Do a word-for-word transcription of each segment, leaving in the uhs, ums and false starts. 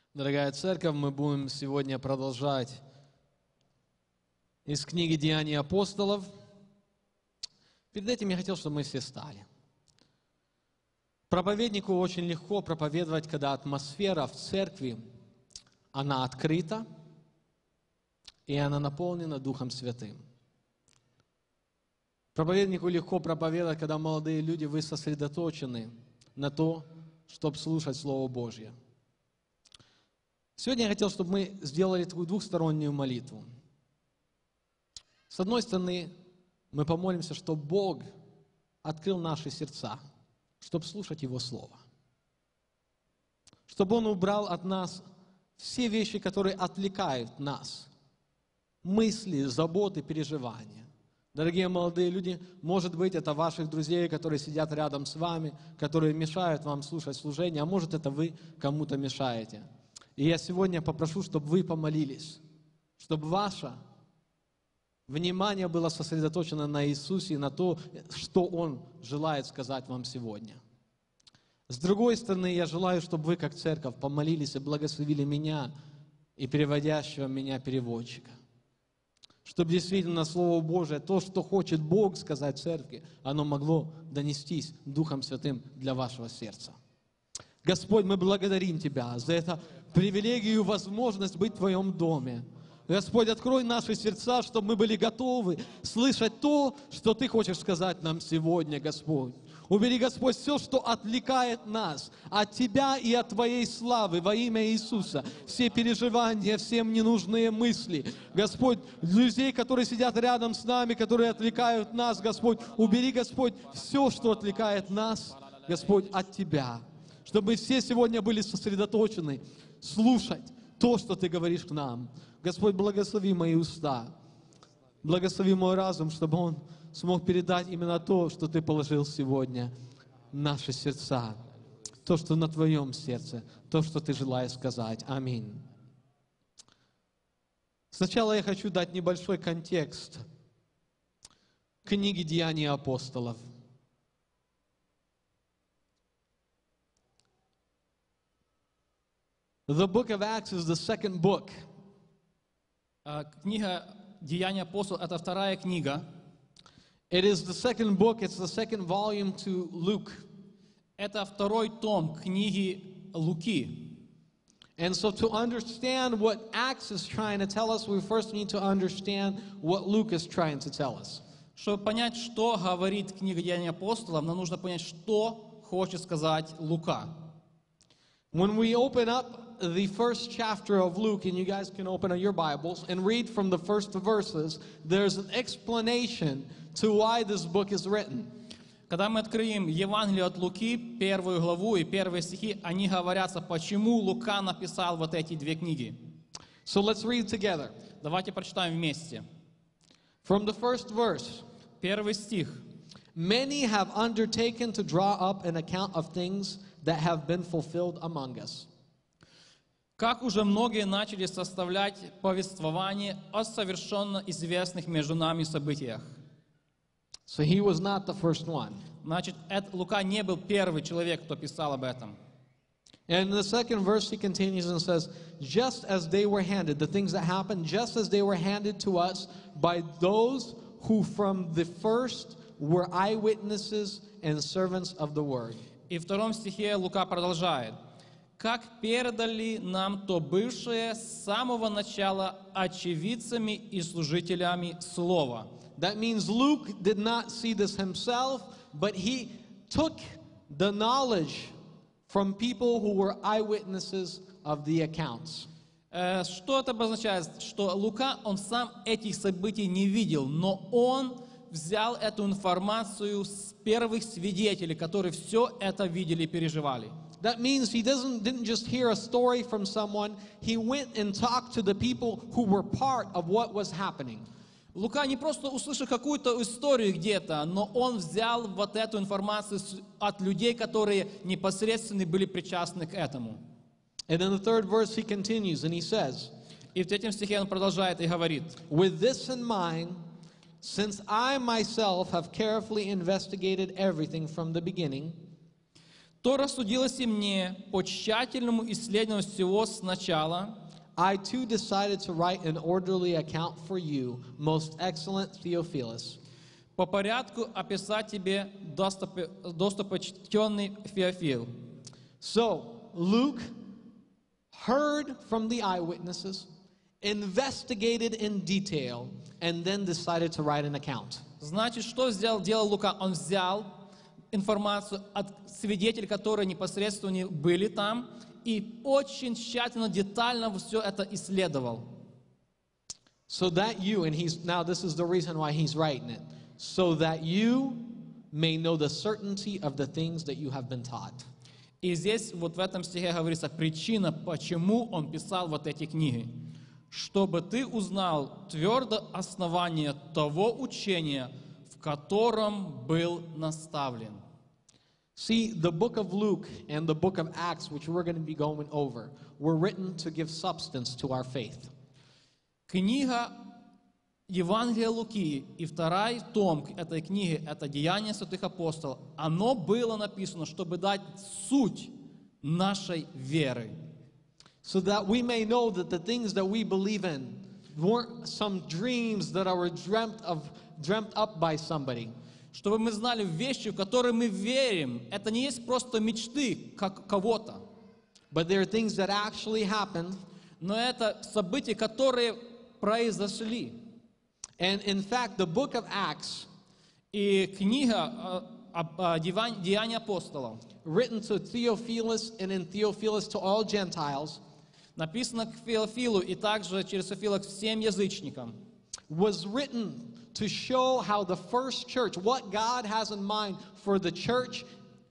Дорогая церковь, мы будем сегодня продолжать из книги «Деяний апостолов». Перед этим я хотел, чтобы мы все стали. Проповеднику очень легко проповедовать, когда атмосфера в церкви, она открыта, и она наполнена Духом Святым. Проповеднику легко проповедовать, когда молодые люди, вы сосредоточены на то, чтобы слушать Слово Божье. Сегодня я хотел, чтобы мы сделали такую двухстороннюю молитву. С одной стороны, мы помолимся, чтобы Бог открыл наши сердца, чтобы слушать Его Слово. Чтобы Он убрал от нас все вещи, которые отвлекают нас. Мысли, заботы, переживания. Дорогие молодые люди, может быть, это ваших друзей, которые сидят рядом с вами, которые мешают вам слушать служение, а может, это вы кому-то мешаете. И я сегодня попрошу, чтобы вы помолились, чтобы ваше внимание было сосредоточено на Иисусе и на то, что Он желает сказать вам сегодня. С другой стороны, я желаю, чтобы вы, как церковь, помолились и благословили меня и переводящего меня переводчика. Чтобы действительно Слово Божие, то, что хочет Бог сказать церкви, оно могло донестись Духом Святым для вашего сердца. Господь, мы благодарим Тебя за это привилегию и возможность быть в Твоем доме. Господь, открой наши сердца, чтобы мы были готовы слышать то, что Ты хочешь сказать нам сегодня, Господь. Убери, Господь, все, что отвлекает нас от Тебя и от Твоей славы во имя Иисуса. Все переживания, все ненужные мысли. Господь, людей, которые сидят рядом с нами, которые отвлекают нас, Господь, убери, Господь, все, что отвлекает нас, Господь, от Тебя. Чтобы мы все сегодня были сосредоточены слушать то, что Ты говоришь к нам. Господь, благослови мои уста, благослови мой разум, чтобы он смог передать именно то, что Ты положил сегодня в наши сердца, то, что на Твоем сердце, то, что Ты желаешь сказать. Аминь. Сначала я хочу дать небольшой контекст книги «Деяний апостолов». The book of Acts is the second book. Книга «Деяния апостолов» — это вторая книга. It is the second book, it's the second volume to Luke. Это второй том книги Луки. And so to understand what Acts is trying to tell us, we first need to understand what Luke is trying to tell us. Чтобы понять, что говорит книга «Деяния апостолов», нам нужно понять, что хочет сказать Лука. When we open up the first chapter of Luke, and you guys can open up your Bibles and read from the first verses, there's an explanation to why this book is written. Когда мы откроем Евангелие от Луки, первую главу и первые стихи, они говорятся, почему Лука написал вот эти две книги. So let's read together. Давайте прочитаем вместе. From the first verse. Первый стих. Many have undertaken to draw up an account of things that have been fulfilled among us. Как уже многие начали составлять повествование о совершенно известных между нами событиях. So he was not the first one. Значит, это, Лука не был первый человек, кто писал об этом. And in the second verse he continues and says, just as they were handed, the things that happened, just as they were handed to us by those who from the first were eyewitnesses and servants of the word. И в втором стихе Лука продолжает. Как передали нам то бывшее с самого начала очевидцами и служителями слова. That means Luke did not see this himself, but he took the knowledge from people who were eyewitnesses of the accounts. Что это обозначает? Что Лука, он сам этих событий не видел, но он взял эту информацию с первых свидетелей, которые все это видели и переживали. That means he doesn't, didn't just hear a story from someone, he went and talked to the people who were part of what was happening. Лука не просто услышал какую-то историю где-то, но он взял вот эту информацию от людей, которые непосредственно были причастны к этому. And in the third verse he continues and he says, и в третьем стихе он продолжает и говорит, with this in mind, since I myself have carefully investigated everything from the beginning, то рассудилось и мне по тщательному исследованию всего сначала, I too decided to write an orderly account for you, most excellent Theophilus, по порядку описать тебе достопе- достопочтенный Феофил. So, Luke heard from the eyewitnesses, investigated in detail, and then decided to write an account. Значит, что сделал, делал Лука? Он взял информацию от свидетелей, которые непосредственно были там, и очень тщательно, детально все это исследовал. So that you, and he's, now this is the reason why he's writing it, so that you may know the certainty of the things that you have been taught. И здесь вот в этом стихе говорится причина, почему он писал вот эти книги. Чтобы ты узнал твердо основание того учения, в котором был наставлен. See, the book of Luke and the book of Acts, which we're going to be going over, were written to give substance to our faith. Книга Евангелия Луки и второй том этой книги, это Деяния святых апостолов, оно было написано, чтобы дать суть нашей веры. So that we may know that the things that we believe in weren't some dreams that are dreamt of, dreamt up by somebody. Чтобы мы знали вещи, в которые мы верим, это не есть просто мечты как кого-то, But there are things that actually happened. но это события, которые произошли. And in fact, the book of Acts, И книга э, э, Деян- Деяния апостолов, written to Theophilus and in Theophilus to all Gentiles, написано к Феофилу и также через Феофила к всем язычникам, was written to show how the first church, what God has in mind for the church,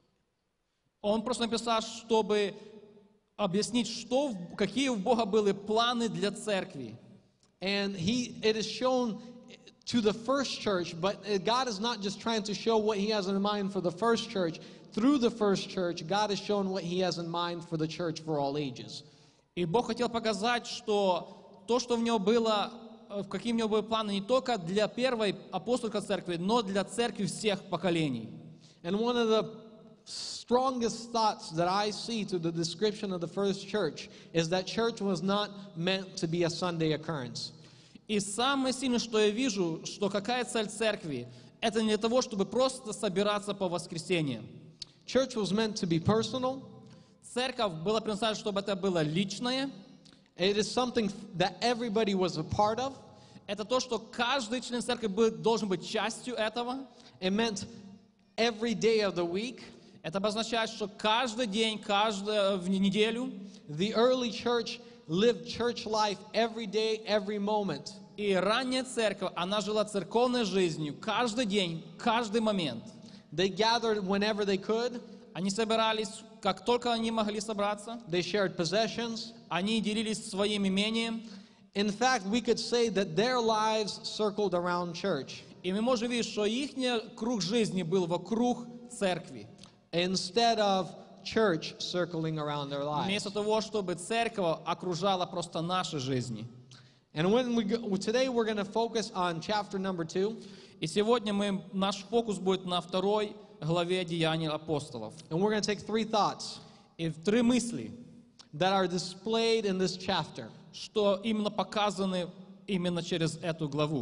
он просто написал, чтобы объяснить, что, в- какие у Бога были планы для церкви. and he it is shown to the first church, but uh, God is not just trying to show what he has in mind for the first church. Through the first church, God has shown what he has in mind for the church for all ages. И Бог хотел показать, что то, что в него было, э, в какие у него были планы не только для первой апостольской церкви, но для церкви всех поколений. And one of the strongest thoughts that I see to the description of the first church is that church was not meant to be a Sunday occurrence. И самое сильное, что я вижу, что какая цель церкви, это не для того, чтобы просто собираться по воскресеньям. Church was meant to be personal. Церковь была предназначена, чтобы это было личное. It is something that everybody was a part of. Это то, что каждый член церкви был- должен быть частью этого. It meant every day of the week. Это обозначает, что каждый день, каждую в неделю. The early church lived church life every day, every moment. И ранняя церковь, она жила церковной жизнью каждый день, каждый момент. They gathered whenever they could. Они собирались, как только они могли собраться. They shared possessions. Они делились своим имением. In fact, we could say that their lives circled around church И мы можем видеть, что их круг жизни был вокруг церкви. instead of church circling around their lives. Вместо того, чтобы церковь окружала просто наши жизни. And when we go, today we're going to focus on chapter number two, И сегодня мы, наш фокус будет на второй главе Деяний апостолов. and we're going to take three thoughts И три мысли, that are displayed in this chapter. что именно показаны именно через эту главу.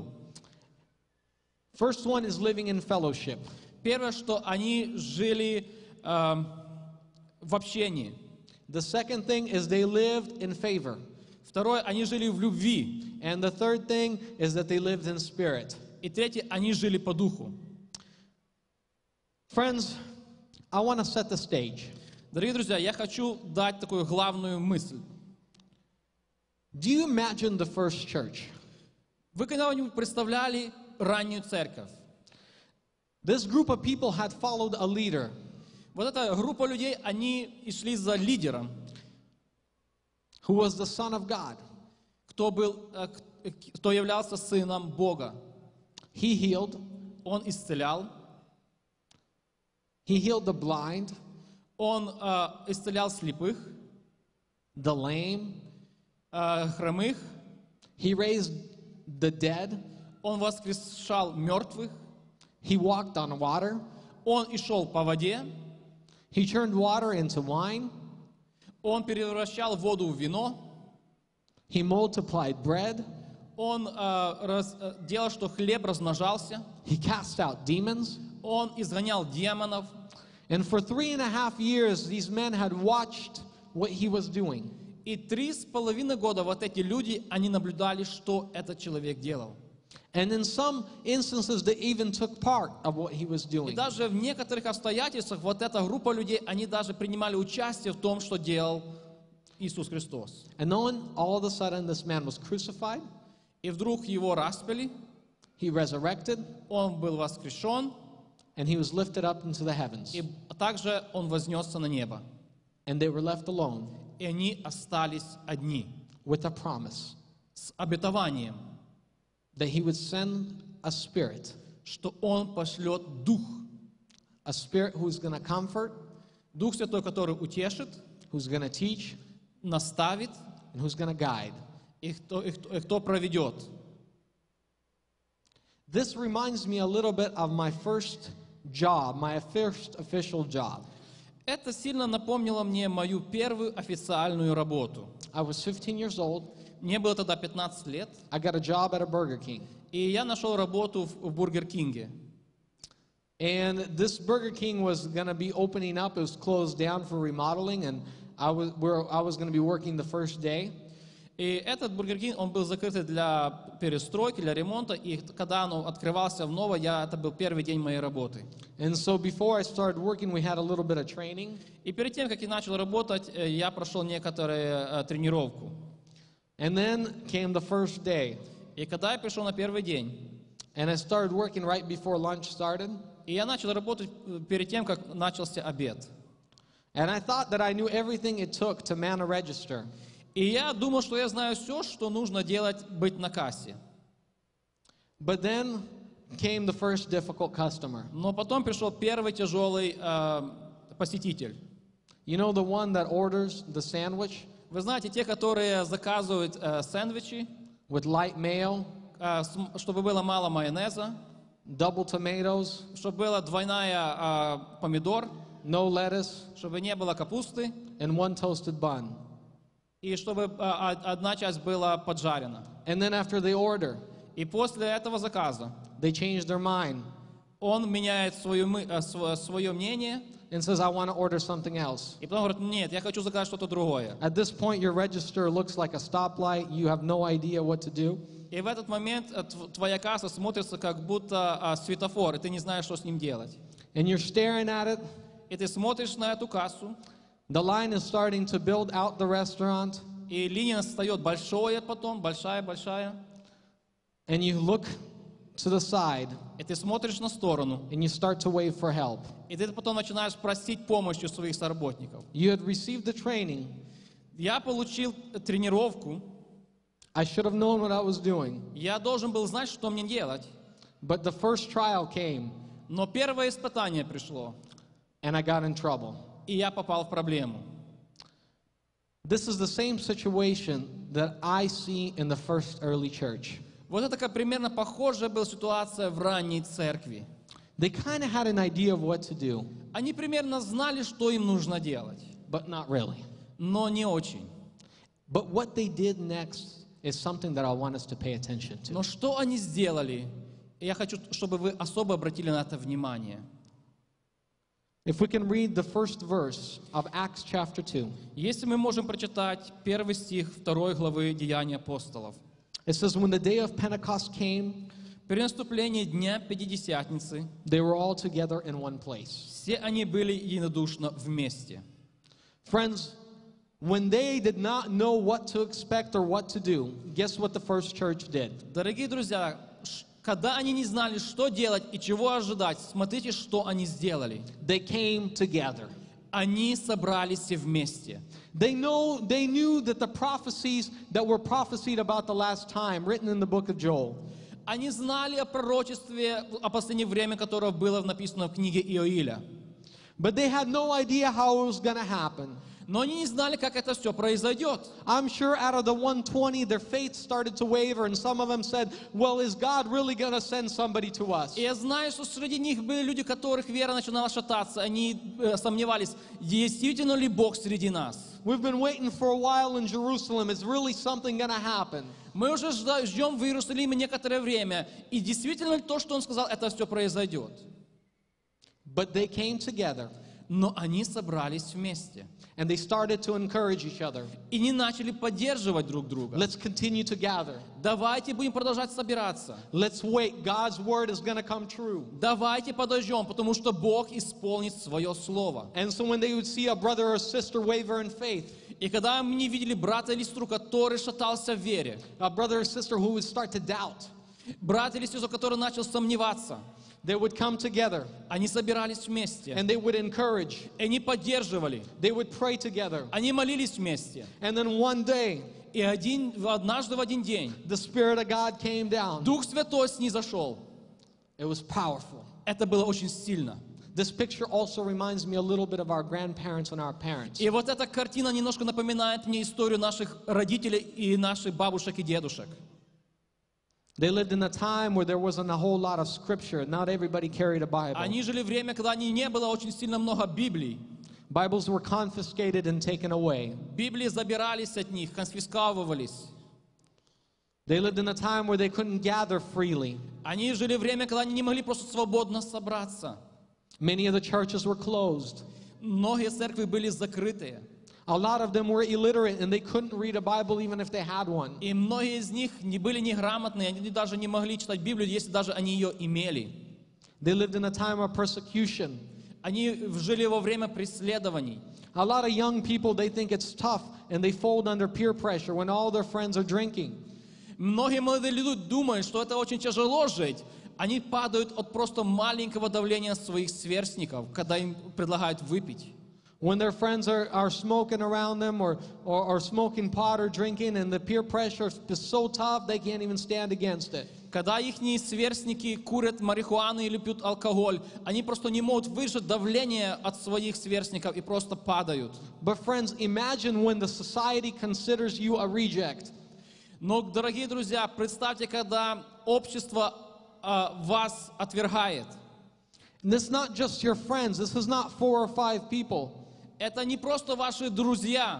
First one is living in fellowship. Первое, что они жили э, в общении. The second thing is they lived in favor. Второе, они жили в любви. And the third thing is that they lived in spirit. И третье, они жили по духу. Friends, I want to set the stage. Дорогие друзья, я хочу дать такую главную мысль. Do you imagine the first church? Вы когда-нибудь представляли раннюю церковь? This group of people had followed a leader Вот эта группа людей, они и шли за лидером, who was the Son of God. кто был, э, к- кто являлся сыном Бога. He healed. Он исцелял, He healed the blind, он э, исцелял слепых, the lame. э, хромых, He raised the dead. он воскрешал мертвых, He walked on water. он и шел по воде, He turned water into wine. Он превращал воду в вино. He multiplied bread. Он э, раз, э, делал, что хлеб размножался. He cast out demons. Он изгонял демонов. And for three and a half years, these men had watched what he was doing. И три с половиной года вот эти люди, они наблюдали, что этот человек делал. And in some instances, they even took part of what he was И doing. даже в некоторых обстоятельствах вот эта группа людей, они даже принимали участие в том, что делал Иисус Христос. And then all of a sudden, this man was crucified. И вдруг его распяли, He resurrected, он был воскрешен, and he was lifted up into the heavens. и также он вознесся на небо. And they were left alone И они остались одни with a promise с обетованием, that he would send a spirit, что он пошлет Дух, a spirit who's going to comfort, Дух Святой, который утешит, who's going to teach, наставит, and who's going to guide. и кто, и кто, и кто проведет. This reminds me a little bit of my first job, my first official job. Это сильно напомнило мне мою первую официальную работу. I was fifteen years old. Мне было тогда пятнадцать лет, I got a job at a Burger King. и я нашел работу в, в Бургер Кинге. And this Burger King was going to be opening up. It was closed down for remodeling, and I was, where I was going to be working the first day. И этот Бургер Кинг, он был закрытый для перестройки, для ремонта, и когда он открывался вновь, я, это был первый день моей работы. And so before I started working, we had a little bit of training. И перед тем, как я начал работать, э, я прошел некоторую э, тренировку. And then came the first day. И когда я пришел на первый день, And I started working right before lunch started. и я начал работать э, перед тем, как начался обед. And I thought that I knew everything it took to man a register. И я думал, что я знаю все, что нужно делать, быть на кассе. But then came the first difficult customer. Но потом пришел первый тяжелый э, посетитель. You know the one that orders the sandwich Вы знаете, те, которые заказывают э, сэндвичи, with light mayo, э, с- чтобы было мало майонеза, double tomatoes, чтобы была двойная э, помидор, no lettuce, чтобы не было капусты, and one toasted bun. и чтобы э, од- одна часть была поджарена. And then after they order, И после этого заказа they change their mind он меняет свое, мы- э, св- свое мнение, and says, I want to order something else. и потом говорит, нет, я хочу заказать что-то другое. At this point, your register looks like a stoplight. You have no idea what to do. И в этот момент э, тв- твоя касса смотрится как будто э, светофор, и ты не знаешь, что с ним делать. And you're staring at it. И ты смотришь на эту кассу, The line is starting to build out the restaurant. и линия встает большое потом, большая-большая, And you look to the side и ты смотришь на сторону, and you start to wave for help. и ты потом начинаешь просить помощи у своих соработников. You had received the training. Я получил тренировку, I should have known what I was doing. я должен был знать, что мне делать, But the first trial came но первое испытание пришло, and I got in trouble. и я попал в проблему. This is the same situation that I see in the first early church. Вот это как примерно похожая была ситуация в ранней церкви. They kind of had an idea of what to do, Они примерно знали, что им нужно делать, but not really. но не очень. But what they did next is something that I want us to pay attention to. Но что они сделали? Я хочу, чтобы вы особо обратили на это внимание. If we can read the first verse of Acts chapter two, Если мы можем прочитать первый стих второй главы Деяний апостолов. it says, When the day of Pentecost came, При наступлении Дня Пятидесятницы they were all together in one place. все они были единодушно вместе. Friends, when they did not know what to expect or what to do, guess what the first church did? Дорогие друзья, ш- когда они не знали, что делать и чего ожидать, смотрите, что они сделали. They came together. Они собрались все вместе. They know they knew that the prophecies that were prophesied about the last time, written in the book of Joel, Они знали о пророчестве, о последнее время, которое было написано в книге Иоиля. but they had no idea how it was going to happen. Но они не знали, как это все произойдет. I'm sure out of the one twenty, their faith started to waver, and some of them said, well, is God really going to send somebody to us? И я знаю, что среди них были люди, которых вера начинала шататься. Они э, сомневались, действительно ли Бог среди нас. We've been waiting for a while in Jerusalem. Is really something going to happen? Мы уже ждем в Иерусалиме некоторое время. И действительно ли то, что Он сказал, это все произойдет. But they came together. Но они собрались вместе. And they started to encourage each other. И не начали поддерживать друг друга. Let's continue to gather. Давайте будем продолжать собираться. Let's wait. God's word is going to come true. Давайте подождем, потому что Бог исполнит свое слово. And so when they would see a brother or sister waver in faith, И когда мы видели брата или сестру, который шатался в вере, a brother or sister who would start to doubt, брат или сестру, который начал сомневаться, they would come together они собирались вместе. and they would encourage. И они поддерживали. They would pray together. Они молились вместе. And then one day, И один, однажды в один день the Spirit of God came down. Дух Святой снизошел. It was powerful. Это было очень сильно. This picture also reminds me a little bit of our grandparents and our parents. И вот эта картина немножко напоминает мне историю наших родителей и наших бабушек и дедушек. They lived in a time where there wasn't a whole lot of scripture. Not everybody carried a Bible. Они жили в время, когда не было очень сильно много Библий. Bibles were confiscated and taken away. Библии забирались от них, конфисковывались. They lived in a time where they couldn't gather freely. Они жили в время, когда они не могли просто свободно собраться. Many of the churches were closed. Многие церкви были закрытые. A lot of them were illiterate and they couldn't read a Bible even if they had one. И многие из них не были неграмотные, они даже не могли читать Библию, если даже они ее имели. They lived in a time of persecution. Они жили во время преследований. A lot of young people, they think it's tough and they fold under peer pressure when all their friends are drinking. Многие молодые люди думают, что это очень тяжело жить. Они падают от просто маленького давления своих сверстников, когда им предлагают выпить. When their friends are, are smoking around them or, or, or smoking pot or drinking and the peer pressure is so tough they can't even stand against it. Когда их сверстники курят марихуану или пьют алкоголь, они просто не могут выжить давление от своих сверстников и просто падают. But friends, imagine when the society considers you a reject. Но, дорогие друзья, представьте, когда общество э, вас отвергает. And this is not just your friends. This is not four or five people. Это не просто ваши друзья,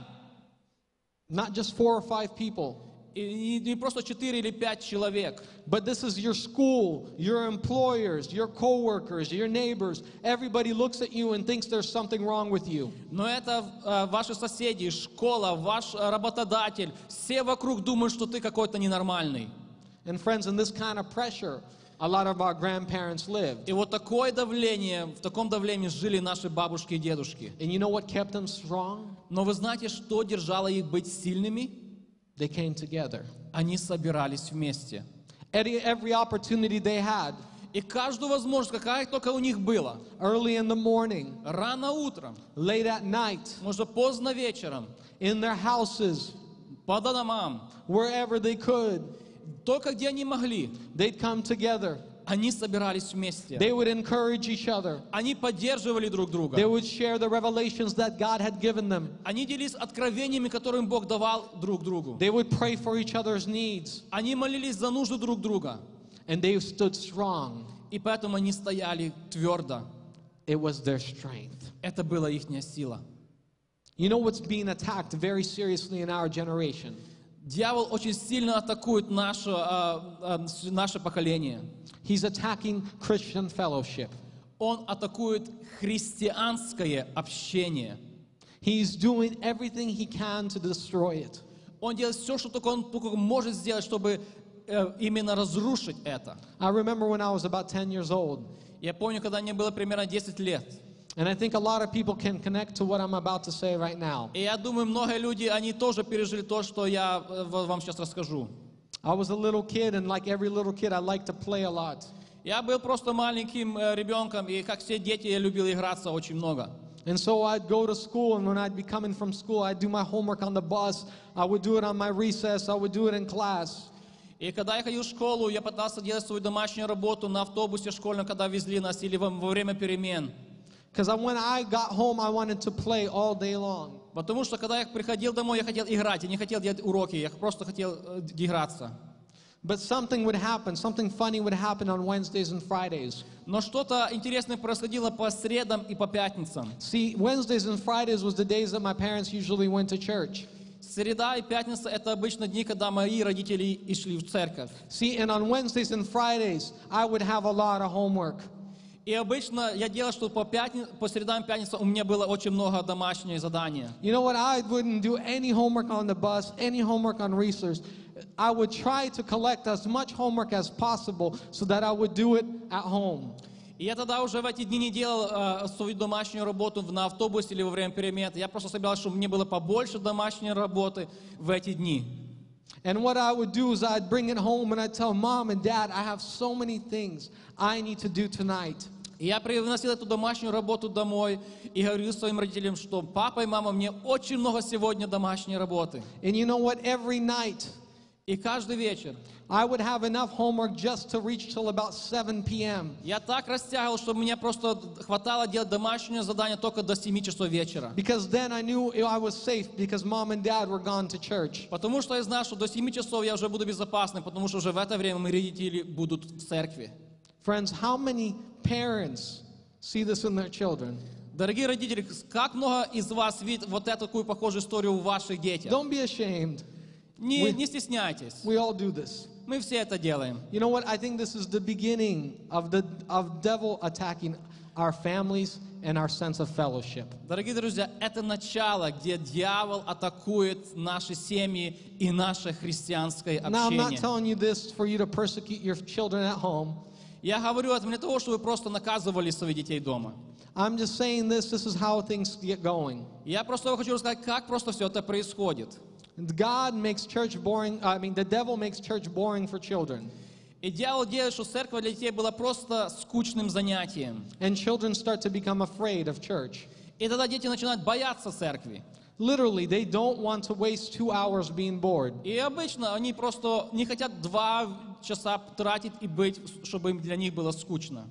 Not just four or five people. и не просто четыре или пять человек. But this is your school, your employers, your coworkers, your neighbors. Everybody looks at you and thinks there's something wrong with you. Но это э, ваши соседи, школа, ваш э, работодатель. Все вокруг думают, что ты какой-то ненормальный. And friends, in this kind of pressure, a lot of our grandparents lived. И вот такое давление, в таком давлении жили наши бабушки и дедушки. And you know what kept them strong? Но вы знаете, что держало их быть сильными? They came together. Они собирались вместе. Every, every opportunity they had, И каждую возможность, какая только у них была, early in the morning, рано утром, late at night, может поздно вечером, in their houses, по домам, wherever they could, только где они могли, they'd come together. они собирались вместе. They would encourage each other. Они поддерживали друг друга. They would share the revelations that God had given them. Они делились откровениями, которые Бог давал друг другу. They would pray for each other's needs. Они молились за нужды друг друга. And they stood strong. И поэтому они стояли твердо. It was their strength. Это была их сила. You know what's being attacked very seriously in our generation? Дьявол очень сильно атакует наше, а, а, наше поколение. He's attacking Christian fellowship. Он атакует христианское общение. He's doing everything he can to destroy it. Он делает все, что только он только может сделать, чтобы э, именно разрушить это. I remember when I was about ten years old. Я помню, когда мне было примерно десять лет. And I think a lot of people can connect to what I'm about to say right now. И я думаю, много людей, они тоже пережили то, что я э, вам сейчас расскажу. I was a little kid, and like every little kid, I liked to play a lot. Я был просто маленьким э, ребенком, и как все дети, я любил играться очень много. And so I'd go to school, and when I'd be coming from school, I'd do my homework on the bus. I would do it on my recess. I would do it in class. И когда я ходил в школу, я пытался делать свою домашнюю работу на автобусе школьном, когда везли нас, или во, во время перемен. Because when I got home, I wanted to play all day long. Потому что когда я приходил домой, я хотел играть, я не хотел делать уроки, я просто хотел э, играться. But something would happen, something funny would happen on Wednesdays and Fridays. Но что-то интересное происходило по средам и по пятницам. See, Wednesdays and Fridays was the days that my parents usually went to church. Среда и пятница — это обычно дни, когда мои родители и шли в церковь. See, and on Wednesdays and Fridays, I would have a lot of homework. И обычно я делал, что по, пятни... по средам и пятницам у меня было очень много домашних заданий. You know what? I wouldn't do any homework on the bus, any homework on research. I would try to collect as much homework as possible so that I would do it at home. И я тогда уже в эти дни не делал э, свою домашнюю работу на автобусе или во время перемен. Я просто собирался, чтобы мне было побольше домашней работы в эти дни. And what I would do is I'd bring it home and I'd tell Mom and Dad, I have so many things I need to do tonight. И я приносил эту домашнюю работу домой и говорил своим родителям, что папа и мама, мне очень много сегодня домашней работы. And you know what? Every night, И каждый вечер I would have enough homework just to reach till about seven p m я так растягивал, чтобы мне просто хватало делать домашнее задание только до семи часов вечера. Because then I knew I was safe because Mom and Dad were gone to church. Потому что я знал, что до семи часов я уже буду безопасным, потому что уже в это время мои родители будут в церкви. Friends, how many parents see this in their children? Дорогие родители, как много из вас видит вот эту такую похожую историю у ваших детей? Don't be ashamed. Не, не стесняйтесь. We all do this. Мы все это делаем. You know what? I think this is the beginning of the of devil attacking our families and our sense of fellowship. Дорогие друзья, это начало, где дьявол атакует наши семьи и наше христианское Now, I'm not общение. telling you this for you to persecute your children at home. Я говорю это не для того, чтобы вы просто наказывали своих детей дома. I'm just saying this. This is how things get going. Я просто хочу рассказать, как просто все это происходит. God makes church boring. I mean, the devil makes church boring for children. И дьявол делает, что церковь для детей была просто скучным занятием. And children start to become afraid of church. И тогда дети начинают бояться церкви. Literally, they don't want to waste two hours being bored. И обычно они просто не хотят два часа тратить и быть, чтобы им для них было скучно.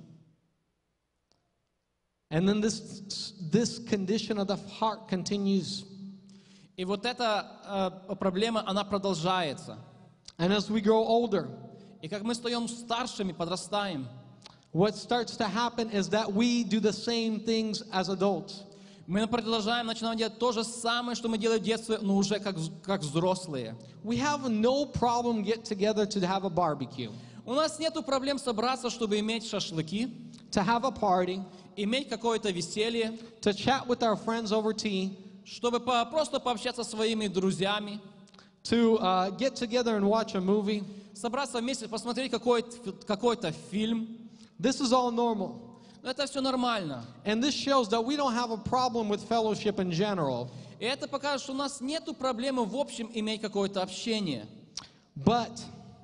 And then this, this condition of the heart continues. И вот эта э, проблема, она продолжается. And as we grow older, И как мы стаем старшими, подрастаем, what starts to happen is that we do the same things as adults. мы продолжаем, начинаем делать то же самое, что мы делали в детстве, но уже как, как взрослые. We have no problem get together to have a barbecue, У нас нет проблем собраться, чтобы иметь шашлыки, to have a party, иметь какое-то веселье, to chat with our friends over tea, чтобы по, просто пообщаться со своими друзьями, to uh, get together and watch a movie. собраться вместе, посмотреть какой-то, какой-то фильм. This is all normal. Но это все нормально. And this shows that we don't have a problem with fellowship in general. И это покажет, что у нас нет проблемы в общем иметь какое-то общение. But,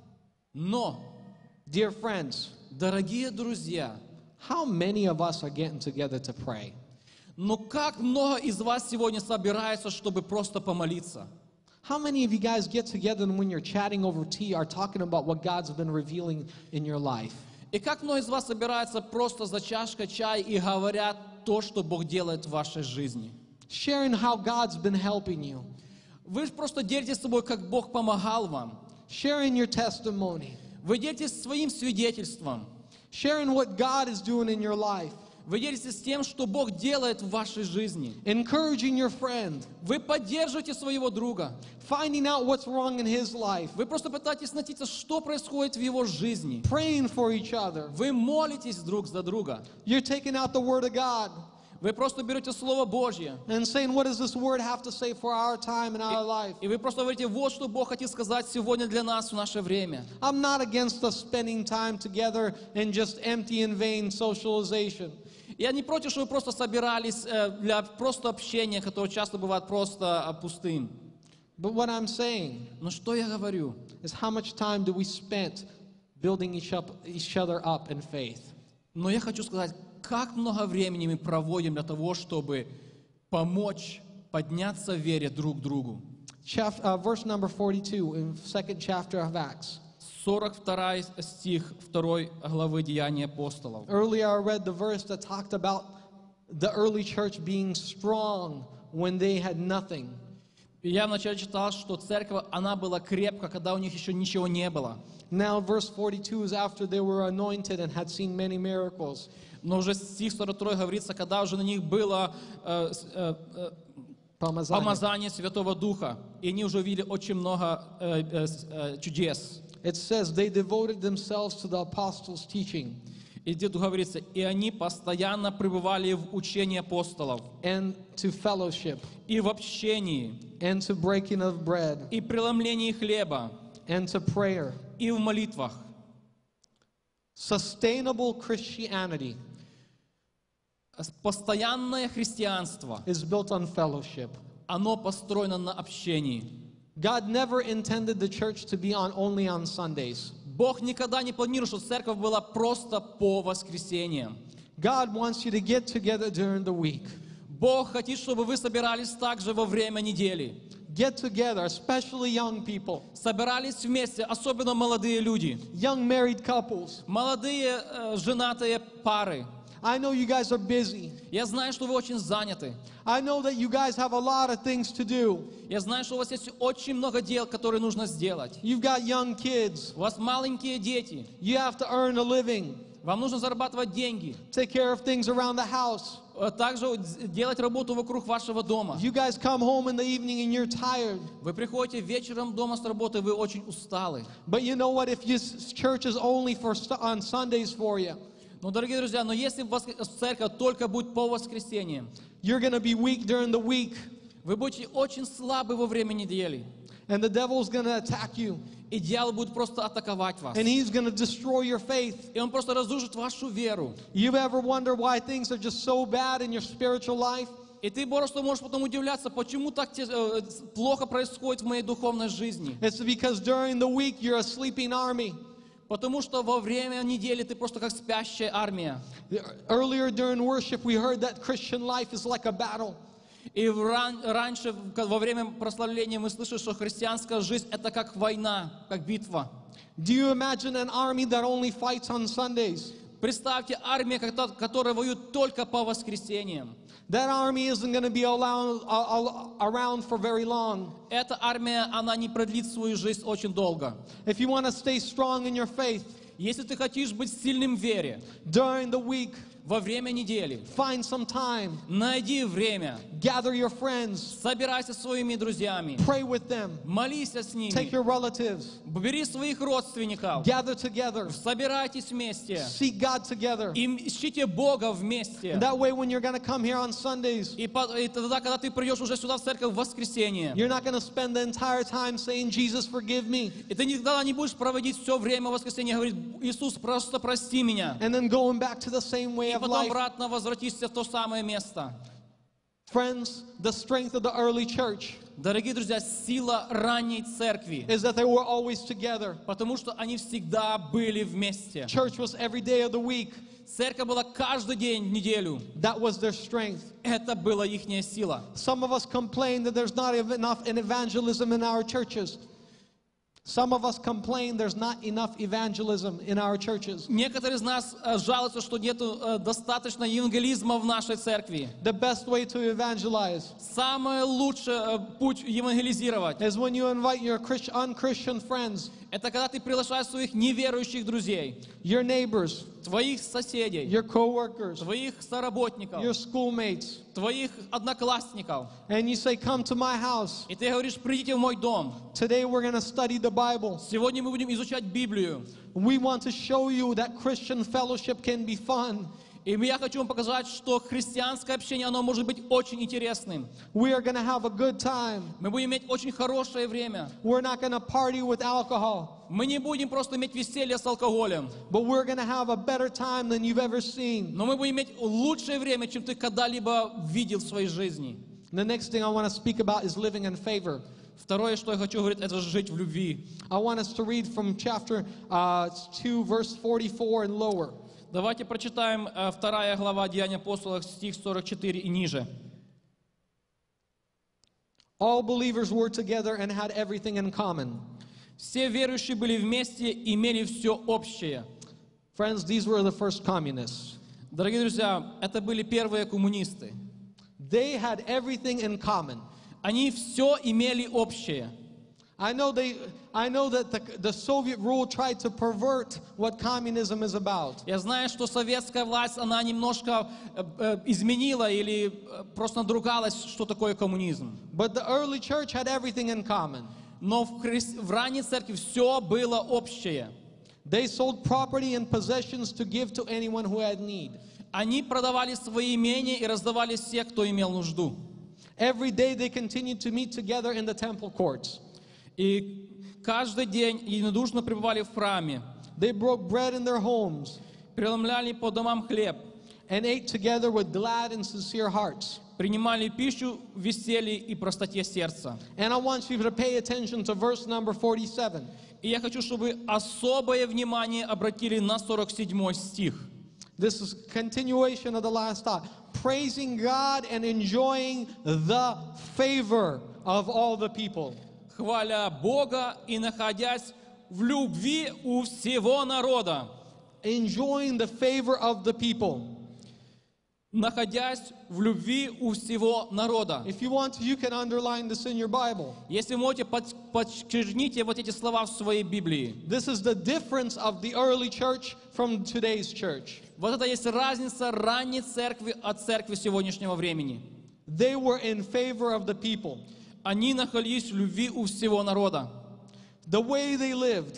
Но, dear friends, дорогие друзья, how many of us are getting together to pray? ну как много из вас сегодня собирается, чтобы просто помолиться? How many of you guys get together and when you're chatting over tea are talking about what God's been revealing in your life? И как много из вас собирается просто за чашкой чая и говорят то, что Бог делает в вашей жизни? Sharing how God's been helping you. Вы же просто делитесь с собой, как Бог помогал вам. Sharing your testimony. Вы делитесь своим свидетельством. Sharing what God is doing in your life. Вы делитесь тем, что Бог делает в вашей жизни. Encouraging your friend. Вы поддерживаете своего друга. Finding out what's wrong in his life. Вы просто пытаетесь найти, что происходит в его жизни. Praying for each other. Вы молитесь друг за друга. You're taking out the Word of God Вы просто берете Слово Божье. and saying, what does this Word have to say for our time and our life? И вы просто говорите, вот что Бог хотел сказать сегодня для нас в наше время. I'm not against us spending time together and just empty and vain socialization. Я не против, что вы просто собирались э, для просто общения, которое часто бывает просто э, пустым. But what I'm saying Но что я говорю? is how much time do we spend building each, up, each other up in faith? Но я хочу сказать, как много времени мы проводим для того, чтобы помочь подняться в вере друг другу. Chap- uh, verse number forty-two in second chapter of Acts. сорок второй стих второй главы Деяний апостолов. Earlier I read the verse that talked about the early church being strong, when they had nothing. И я вначале читал, что церковь, она была крепка, когда у них еще ничего не было. Now verse forty-two is after they were anointed and had seen many miracles. Но уже стих сорок два говорится, когда уже на них было э, э, э, Помазание. помазание Святого Духа, и они уже увидели очень много э, э, э, чудес. It says they devoted themselves to the apostles' teaching И где тут говорится, и они постоянно пребывали в учении апостолов, and to fellowship и в общении, and to breaking of bread и преломлении хлеба, and to prayer. и в молитвах. Sustainable Christianity Постоянное христианство, is built on fellowship. оно построено на общении. God never intended the church to be on only on Sundays. Бог никогда не планировал, что церковь была просто по воскресеньям. God wants you to get together during the week. Бог хочет, чтобы вы собирались также во время недели. Get together, especially young people, Собирались вместе, особенно молодые люди, young married couples. молодые э, женатые пары. I know you guys are busy. Я знаю, что вы очень заняты. I know that you guys have a lot of things to do. Я знаю, что у вас есть очень много дел, которые нужно сделать. You've got young kids. У вас маленькие дети. You have to earn a living, Вам нужно зарабатывать деньги. take care of things around the house. Э, Также делать работу вокруг вашего дома. You guys come home in the evening and you're tired. Вы приходите вечером дома с работы, вы очень усталы. But you know what? If your church is only for on Sundays for you, Но, дорогие друзья, но если воскр- церковь только будет по воскресеньям, you're going to be weak during the week, вы будете очень слабы во время недели. and the devil's going to attack you, И дьявол будет просто атаковать вас. and he's going to destroy your faith. И он просто разрушит вашу веру. You ever wonder why things are just so bad in your spiritual life? И ты просто можешь потом удивляться, почему так те- э, плохо происходит в моей духовной жизни. It's because during the week you're a sleeping army. Потому что во время недели ты просто как спящая армия. Earlier during worship, we heard that Christian life is like a battle. И в ран- раньше, в- во время прославления, мы слышали, что христианская жизнь — это как война, как битва. Do you imagine an army that only fights on Sundays? Представьте армию, кото- которая воюет только по воскресеньям. That army isn't going to be allowed, uh, around for very long. Эта армия, она не продлит свою жизнь очень долго. If you want to stay strong in your faith Если ты хочешь быть сильным в вере, during the week, во время недели, find some time, найди время, gather your friends, собирайся со своими друзьями, pray with them, молись с take ними, your relatives, бери своих родственников, gather together, собирайтесь вместе seek God together. и ищите Бога вместе. And that way, when you're going to come here on Sundays, И, по- и тогда, когда ты придешь уже сюда в церковь в воскресенье, you're not going to spend the entire time saying, Jesus, forgive me, и ты никогда не будешь проводить все время воскресенья и говорить: Иисус, просто прости меня. and then going back to the same way И of потом life. обратно возвратишься в то самое место. Friends, the strength of the early church Дорогие друзья, сила ранней церкви, is that they were always together. потому что они всегда были вместе. Church was every day of the week. Церковь была каждый день в неделю. That was their strength. Это была ихняя сила. Some of us complain that there's not enough in evangelism in our churches. Some of us complain there's not enough evangelism in our churches. Некоторые из нас э, жалуются, что нет достаточно евангелизма в нашей церкви. The best way to evangelize Самый лучший э, путь евангелизировать — is when you invite your Christ- unchristian friends, это когда ты приглашаешь своих неверующих друзей, your neighbors, твоих соседей, your co-workers, твоих соработников, your schoolmates, твоих одноклассников. and you say, come to my house. И ты говоришь: придите в мой дом. Today we're going to study the Bible. Сегодня мы будем изучать Библию. We want to show you that Christian fellowship can be fun. И я хочу вам показать, что христианское общение, оно может быть очень интересным. We are going to have a good time. Мы будем иметь очень хорошее время. We're not going to party with alcohol, Мы не будем просто иметь веселье с алкоголем, but we're going to have a better time than you've ever seen. но мы будем иметь лучшее время, чем ты когда-либо видел в своей жизни. The next thing I want to speak about is living in favor. Второе, что я хочу говорить, это жить в любви. I want us to read from chapter uh, two, verse forty-four and lower. Давайте прочитаем э, вторая глава Деяний апостолов, стих сорок четыре и ниже. All believers were together and had everything in common. Все верующие были вместе, имели все общее. Friends, these were the first communists. Дорогие друзья, это были первые коммунисты. they had everything in common. Они все имели общее. I know they, I know that the, the Soviet rule tried to pervert what communism is about. Я знаю, что советская власть, она немножко э, э, изменила или э, просто надругалась, что такое коммунизм. But the early church had everything in common. Но в, хри... в ранней церкви все было общее. They sold property and possessions to give to anyone who had need. Они продавали свои имения и раздавали всех, кто имел нужду. Every day they continued to meet together in the temple courts. И каждый день единодушно пребывали в храме. They broke bread in their homes Преломляли по домам хлеб. and ate together with glad and sincere hearts. Принимали пищу в веселье и простоте сердца. And I want you to pay attention to verse number forty-seven. И я хочу, чтобы вы особое внимание обратили на сорок седьмой стих. This is continuation of the last thought. Praising God and enjoying the favor of all the people. Хваля Бога и находясь в любви у всего народа. Enjoying the favor of the people. Находясь в любви у всего народа. If you want to, you can underline this in your Bible. Если можете, под- подчеркните вот эти слова в своей Библии. This is the difference of the early church from today's church. Вот это есть разница ранней церкви от церкви сегодняшнего времени. They were in favor of the people. Они находились в любви у всего народа. The way they lived.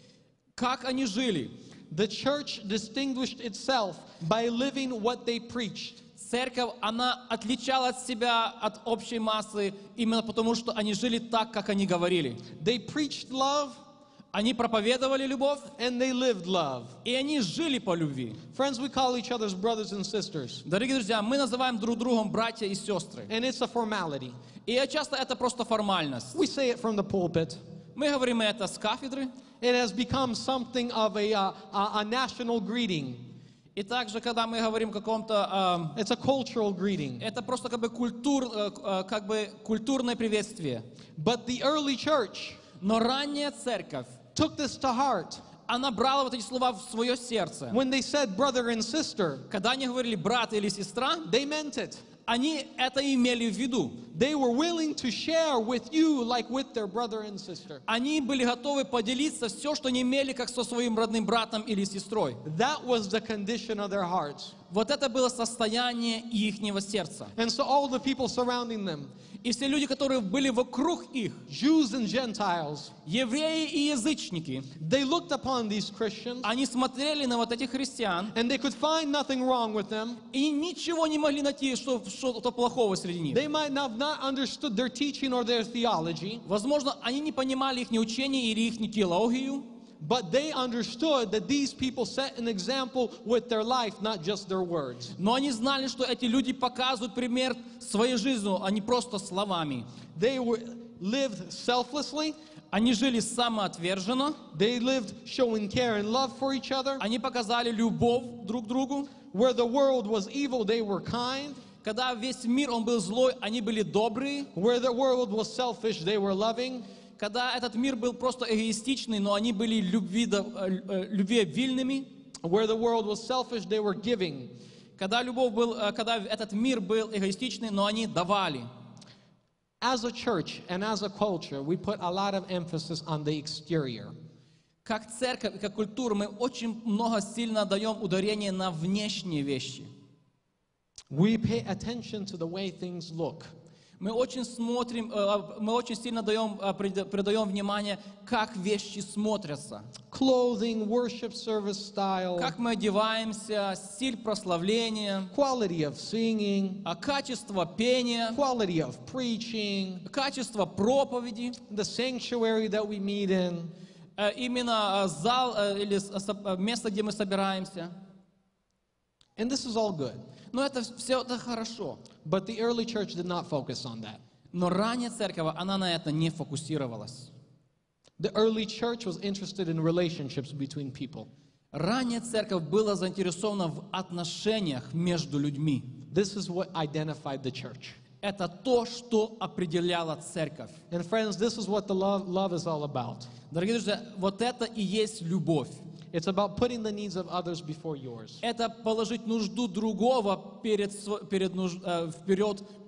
Как они жили? The church distinguished itself by living what they preached. Церковь, она отличала от себя от общей массы именно потому, что они жили так, как они говорили. They preached love Они проповедовали любовь, and they lived love. и они жили по любви. Friends, we call each other's brothers and sisters, Дорогие друзья, мы называем друг другом братья и сестры. and it's a formality. И часто это просто формальность. We say it from the pulpit. Мы говорим это с кафедры, It has become something of a, uh, a, a national greeting. и также, когда мы говорим о каком-то... It's a cultural greeting. э, это просто как бы, культур, э, э, как бы культурное приветствие. But the early church Но ранняя церковь, took this to heart. она брала вот эти слова в свое сердце. When they said brother and sister, Когда они говорили брат или сестра, they meant it. они это имели в виду. They were willing to share with you like with their brother and sister. Они были готовы поделиться все, что они имели, как со своим родным братом или сестрой. That was the condition of their hearts. Вот это было состояние ихнего сердца. And so all the people surrounding them, И все люди, которые были вокруг их, Jews and Gentiles, евреи и язычники, they looked upon these Christians они смотрели на вот этих христиан and they could find nothing wrong with them. и ничего не могли найти, что что-то плохого среди них. They might not have not understood their teaching or their theology, Возможно, они не понимали их учение или их теологию, but they understood that these people set an example with their life, not just their words. но они знали, что эти люди показывают пример своей жизнью, а не просто словами. They were, lived selflessly. Они жили самоотверженно, They lived showing care and love for each other. они показали любовь друг к другу. Where the world was evil, they were kind. Когда весь мир он был злой, они были добрые. Where the world was selfish, they were loving. Когда этот мир был просто эгоистичный, но они были любви, любвеобильными. Where the world was selfish, they were giving. Когда любовь был, э, когда этот мир был эгоистичный, но они давали. As a church and as a culture, we put a lot of emphasis on the exterior. Как церковь и как культура мы очень много сильно даем ударение на внешние вещи. We pay attention to the way things look. Мы очень смотрим, э, мы очень сильно даем, э, прида- придаем внимание, как вещи смотрятся. Clothing, worship service style, Как мы одеваемся, стиль прославления, quality of singing, а качество пения, quality of preaching, качество проповеди, the sanctuary that we meet in. э, именно э, зал э, или с- со- э, место, где мы собираемся. And this is all good. Но это все это хорошо. But the early church did not focus on that. Но ранняя церковь, она на это не фокусировалась. The early church was interested in relationships between people. Ранняя церковь была заинтересована в отношениях между людьми. This is what identified the church. Это то, что определяло церковь. And friends, this is what the love, love is all about. Дорогие друзья, вот это и есть любовь. It's about putting the needs of others before yours. Это положить нужду другого перед, сво- перед нуж- э, вперед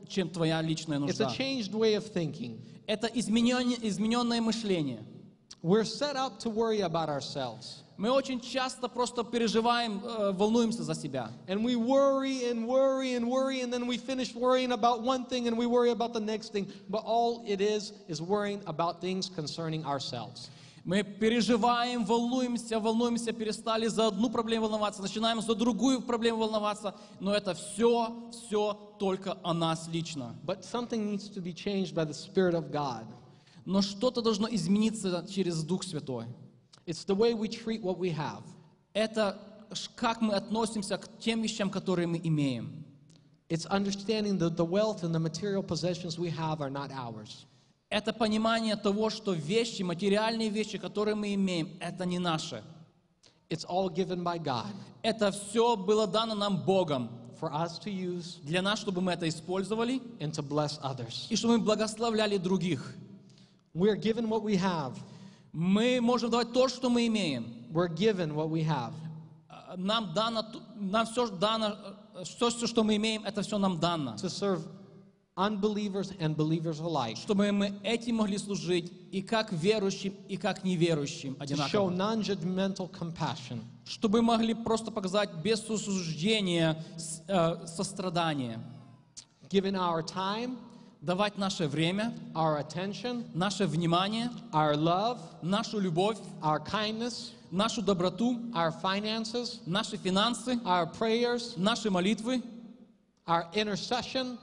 чем твоя личная It's a нужда. changed way of thinking. Это изменен- измененное мышление. We're set up to worry about ourselves. Мы очень часто просто переживаем, э, волнуемся за себя. And we worry and worry and worry, and then we finish worrying about one thing and we worry about the next thing. But all it is is worrying about things concerning ourselves. Мы переживаем, волнуемся, волнуемся, перестали за одну проблему волноваться, начинаем за другую проблему волноваться, но это все, все только о нас лично. But something needs to be changed by the Spirit of God. Но что-то должно измениться через Дух Святой. It's the way we treat what we have. Это ш- как мы относимся к тем вещам, которые мы имеем. It's understanding that the wealth and the material possessions we have are not ours. Это понимание того, что вещи, материальные вещи, которые мы имеем, это не наши. It's all given by God Это все было дано нам Богом for us to use для нас, чтобы мы это использовали and to bless others. и чтобы мы благословляли других. We're given what we have. Мы можем давать то, что мы имеем. We're given what we have. Нам дано, нам все дано, все, все, что мы имеем, это все нам дано. To serve unbelievers and believers alike. Чтобы мы этим могли служить и как верующим, и как неверующим To show одинаково. non-judgmental compassion. Чтобы могли просто показать без осуждения с- э, сострадание. Giving our time, Давать наше время, our attention, наше внимание, our love, нашу любовь, our kindness, нашу доброту, our finances, наши финансы, our prayers, наши молитвы, our intercession,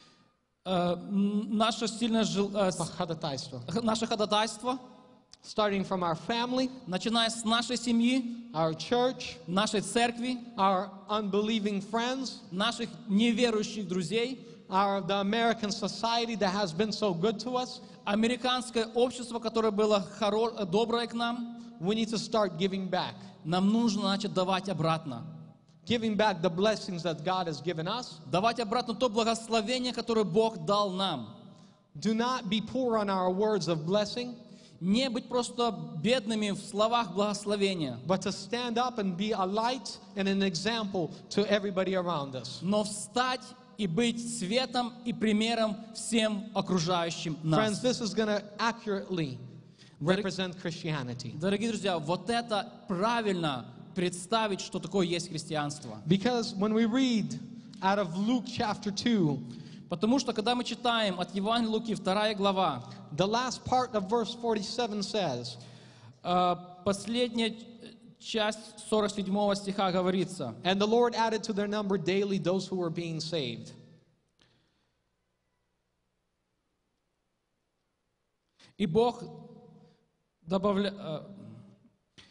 э, м, наше сильное жел- э, с- ходатайство. х- наше ходатайство, Starting from our family, начиная с нашей семьи, our church, нашей церкви, our unbelieving friends, наших неверующих друзей, our the American society that has been so good to us. американское общество, которое было хоро- доброе к нам. We need to start giving back. Нам нужно начать давать обратно. Giving back the blessings that God has given us. Давать обратно то благословение, которое Бог дал нам. Do not be poor on our words of blessing, Не быть просто бедными в словах благословения, but to stand up and be a light and an example to everybody around us. но встать и быть светом и примером всем окружающим Friends, нас. this is going to accurately represent Christianity. Дорогие друзья, вот это правильно представить, что такое есть христианство. Because when we read out of Luke chapter two, Потому что, когда мы читаем от Евангелия Луки, вторая глава, the last part of verse forty-seven says, э, последняя часть сорок седьмого стиха говорится: "And the Lord added to their number daily those who were being saved." И Бог добавля... э,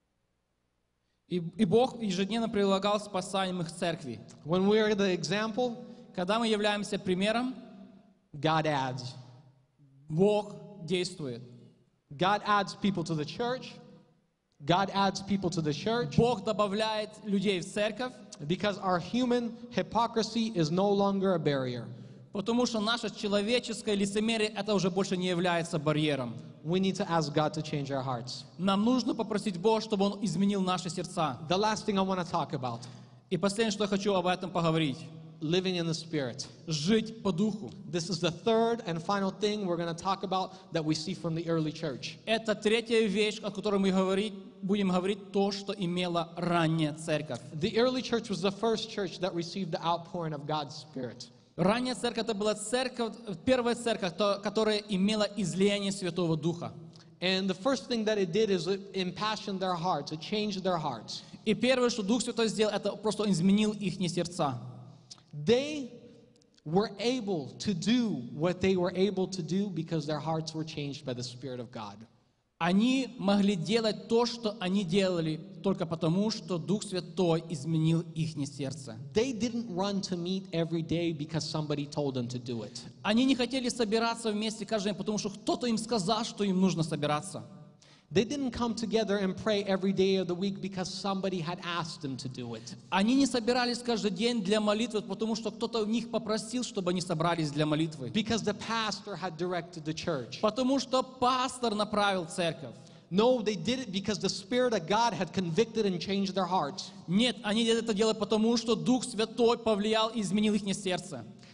И, и Бог ежедневно прилагал спасаемых церкви. When we are the example, Когда мы являемся примером, God adds. Бог действует. God adds people to the church. God adds people to the church Бог добавляет людей в церковь, because our human hypocrisy is no longer a barrier. потому что наше человеческое лицемерие это уже больше не является барьером. We need to ask God to change our hearts. Нам нужно попросить Бога, чтобы Он изменил наши сердца. The last thing I want to talk about, И последнее, что я хочу об этом поговорить. living in the Spirit. Жить по духу. This is the third and final thing we're going to talk about that we see from the early church. Это третья вещь, о которой мы говорить, будем говорить, то, что имела ранняя церковь. The early church was the first church that received the outpouring of God's Spirit. Ранняя церковь это была церковь, первая церковь, то- которая имела излияние Святого Духа. And the first thing that it did is it impassioned their hearts, it changed their hearts. И первое, что Дух Святой сделал, это просто изменил их сердца. They were able to do what they were able to do because their hearts were changed by the Spirit of God. Они могли делать то, что они делали, только потому, что Дух Святой изменил их сердце. They didn't run to meet every day because somebody told them to do it. Они не хотели собираться вместе каждый день, потому что кто-то им сказал, что им нужно собираться. They didn't come together and pray every day of the week because somebody had asked them to do it. Они не собирались каждый день для молитвы, потому что кто-то у них попросил, чтобы они собрались для молитвы. Because the pastor had directed the church. Потому что пастор направил церковь. No, they did it because the Spirit of God had convicted and changed their hearts. Нет, они это делали потому, что Дух Святой повлиял и изменил их сердце.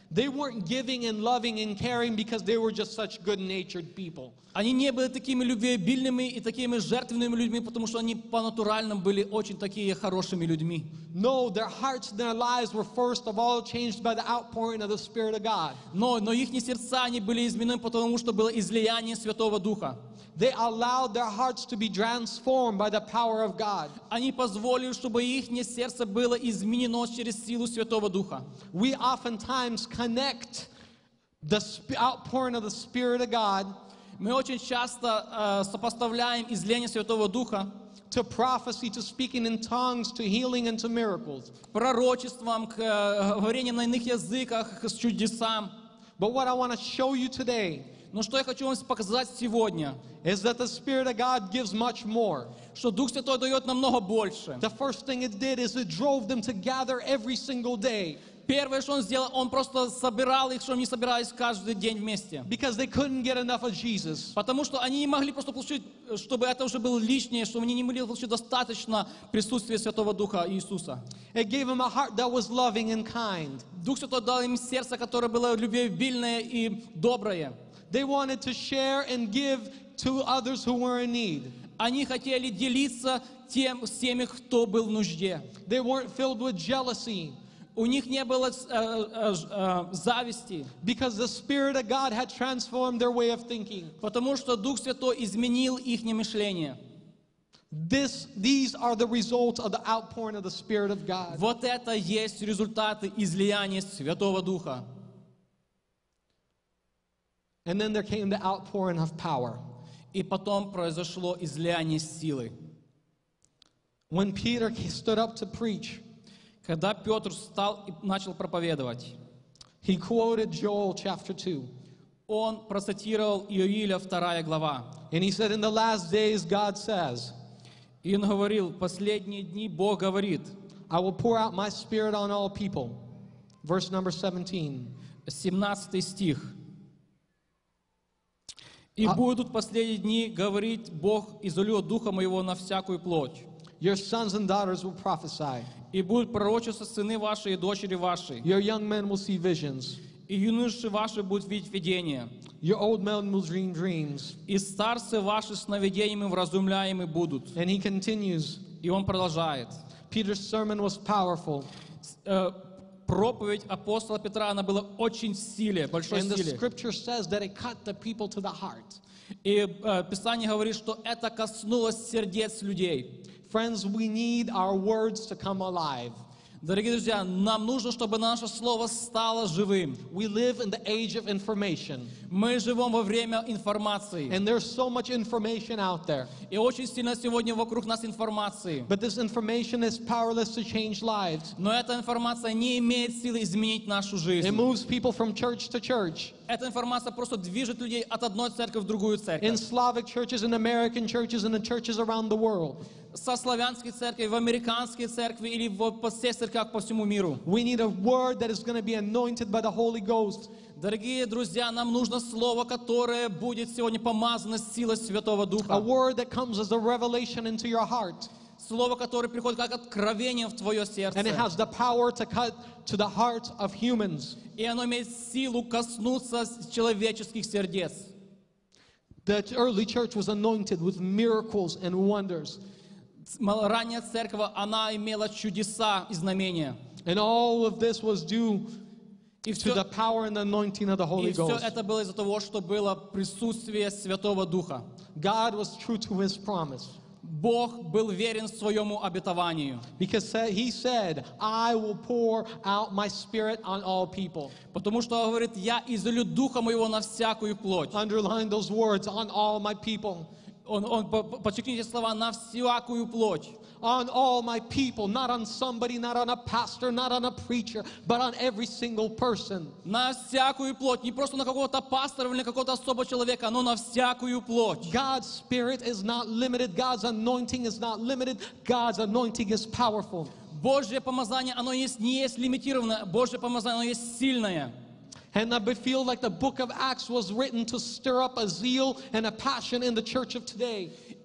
They weren't giving and loving and caring because they were just such good-natured people. Они не были такими любвеобильными и такими жертвенными людьми, потому что они по натуральным были очень такие хорошими людьми. No, their hearts and their lives were first of all changed by the outpouring of the Spirit of God. Но, но их сердца они были изменены, потому что было излияние Святого Духа. They allowed their hearts to be transformed by the power of God. Они позволили, чтобы их сердце было изменено через силу Святого Духа. We oftentimes connect the outpouring of the Spirit of God Мы очень часто э, сопоставляем излияние Святого Духа to prophecy, to speaking in tongues, to healing, and to miracles. к пророчествам, к э, говорению на иных языках, к чудесам. But what I want to show you today Но что я хочу вам показать сегодня, is that the Spirit of God gives much more. что Дух Святой дает намного больше. The first thing it did is it drove them to gather every single day Первое, что Он сделал, Он просто собирал их, чтобы они собирались каждый день вместе. because they couldn't get enough of Jesus. Потому что они не могли просто получить, чтобы это уже было лишнее, чтобы они не могли получить достаточно присутствия Святого Духа Иисуса. It gave them a heart that was loving and kind. Дух Святой дал им сердце, которое было любвеобильное и доброе. They wanted to share and give to others who were in need. Они хотели делиться тем, с теми, кто был в нужде. They weren't filled with jealousy У них не было э, э, э, зависти, because the Spirit of God had transformed their way of thinking. потому что Дух Святой изменил их мышление. This, these are the results of the outpouring of the Spirit of God. Вот это есть результаты излияния Святого Духа. And then there came the outpouring of power. И потом произошло излияние силы. When Peter stood up to preach, Когда Петр встал и начал проповедовать, he quoted Joel chapter two. он процитировал Иоиля вторая глава. And he said, in the last days, God says, И он говорил, в последние дни Бог говорит, I will pour out my Spirit on all people. Verse number seventeen. семнадцатый стих. «И А- будут последние дни говорить Бог, изольет Духа Моего на всякую плоть. Your sons and daughters will prophesy. И будут пророчества сыны ваши и дочери ваши. Your young men will see visions. И юноши ваши будут видеть видения. Your old men will dream dreams. И старцы ваши сновидениями вразумляемы будут». And he continues. И он продолжает. Peter's sermon was powerful. Э, Проповедь апостола Петра, она была очень в силе, большой And the силе. scripture says that it cut the people to the heart. И э, Писание говорит, что это коснулось сердец людей. Friends, we need our words to come alive. Дорогие друзья, нам нужно, чтобы наше слово стало живым. We live in the age of information. Мы живем во время информации. And there's so much information out there. И очень сильно сегодня вокруг нас информации. But this information is powerless to change lives. Но эта информация не имеет силы изменить нашу It жизнь. moves people from church to church. Эта информация просто движет людей от одной церкви в другую In церковь. Slavic churches, in American churches, and in churches around the world. Со славянской церкви в американские церкви или в по всех церквях по всему миру. We need a word that is going to be anointed by the Holy Ghost. Дорогие друзья, нам нужно слово, которое будет сегодня помазано силой Святого A Духа. word that comes as a revelation into your heart. Слово, которое приходит как откровение в твое сердце. And it has the power to cut to the hearts of humans. И оно имеет силу коснуться человеческих сердец. The early church was anointed with miracles and wonders. Ранняя церковь, она имела чудеса и знамения. And all of this was due И to the все, power and the anointing of the Holy и все Ghost. это было из-за того, что было присутствие Святого Духа. God was true to his promise. Бог был верен своему обетованию. Because he said, I will pour out my spirit on all people. Потому что он говорит, я изолью Духа Моего на всякую плоть. Underline those words, on all my people. Он, он, по- по- подчеркните слова, на всякую плоть. On all my people, not on somebody, not on a pastor, not on a preacher, but on every single person. На всякую плоть. Не просто на какого-то пастора или на какого-то особого человека, но на всякую плоть. God's spirit is not limited. God's anointing is not limited. God's anointing is powerful. Божье помазание, оно есть, не есть лимитированное. Божье помазание, оно есть сильное. And I feel like the book of Acts was written to stir up a zeal and a passion in the church of today.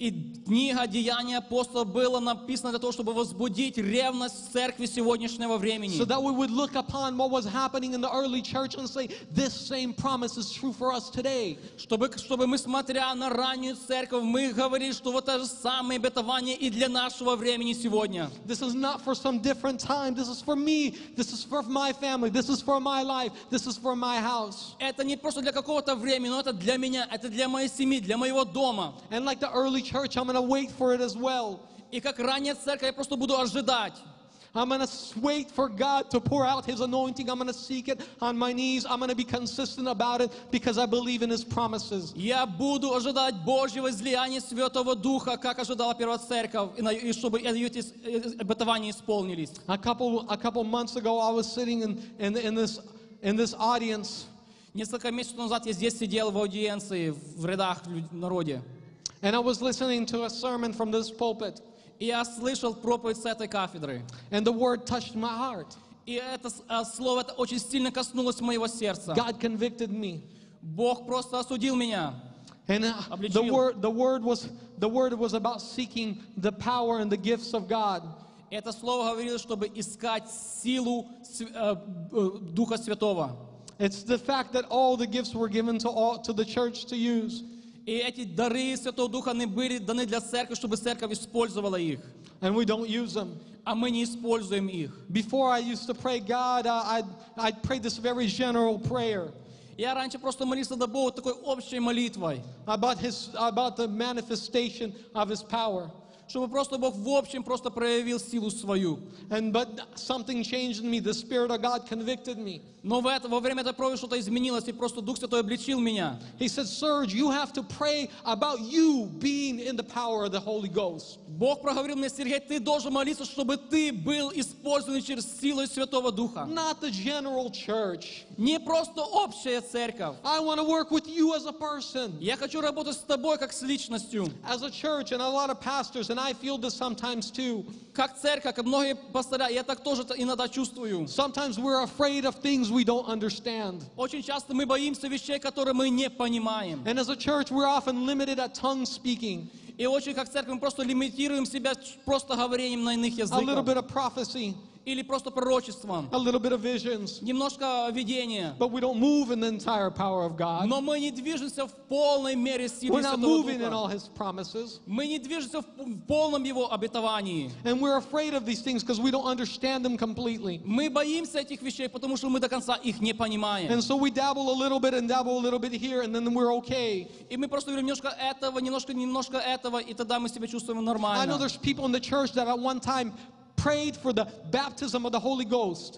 И книга «Деяния апостолов» была написана для того, чтобы возбудить ревность в церкви сегодняшнего времени. So that we would look upon what was happening in the early church and say, this same promise is true for us today. Чтобы, чтобы мы, смотря на раннюю церковь, мы говорили, что вот это же самое обетование и для нашего времени сегодня. This is not for some different time. This is for me. This is for my family. This is for my life. This is for my house. Это не просто для какого-то времени, но это для меня, это для моей семьи, для моего дома. And like the early church, I'm going to wait for it as well. И как ранняя церковь, я просто буду ожидать. I'm going to wait for God to pour out His anointing. I'm going to seek it on my knees. I'm going to be consistent about it because I believe in His promises. Я буду ожидать Божьего излияния Святого Духа, как ожидала первая церковь, и на- и чтобы эти обетования исполнились. A couple, a couple months ago, I was sitting in, in, in, this, in this audience, Несколько месяцев назад я здесь сидел в аудиенции, в рядах в народе. and I was listening to a sermon from this pulpit, И я слышал проповедь с этой кафедры. and the word touched my heart. И это с- а, слово это очень сильно коснулось моего сердца. God convicted me. Бог просто осудил меня. And uh, the Обличил. word, the word was, the word was about seeking the power and the gifts of God. Это слово говорило, чтобы искать силу св- э, э, Духа Святого. It's the fact that all the gifts were given to all to the church to use, И эти дары Святого Духа они были даны для церкви, чтобы церковь использовала их. and we don't use them. А мы не используем их. Before I used to pray, God, uh, I'd, I'd pray this very general prayer Я раньше просто молился до Бога такой общей молитвой, about His, about the manifestation of His power. чтобы просто Бог в общем просто проявил силу свою. And but something changed in me. The Spirit of God convicted me. Но в это, во время этой проповеди что-то изменилось, и просто Дух Святой обличил меня. He said, Serge, you have to pray about you being in the power of the Holy Ghost. Бог проговорил мне: Сергей, ты должен молиться, чтобы ты был использован через силу Святого Духа. Not the general church. Не просто общая церковь. I want to work with you as a person, Я хочу работать с тобой как с личностью. as a church, and a lot of pastors, and I feel this sometimes too. Как церковь, как многие пастыря, я так тоже иногда чувствую. Sometimes we're afraid of things we don't understand. Очень часто мы боимся вещей, которые мы не понимаем. And as a church, we're often limited at tongue speaking, И очень как церковь мы просто лимитируем себя просто говорением на иных a little языках. bit of prophecy, Или просто пророчеством. a little bit of visions, Немножко видения. but we don't move in the entire power of God. Но мы не движемся в полной мере We're силы not Святого moving in Духа. all His promises. Мы не движемся в в полном Его обетовании. And we're afraid of these things because we don't understand them completely. Мы боимся этих вещей, потому что мы до конца их не понимаем. And so we dabble a little bit and dabble a little bit here, and then we're okay. И мы просто говорим немножко этого, немножко, немножко этого, и тогда мы себя чувствуем I know нормально. there's people in the church that at one time prayed for the baptism of the Holy Ghost.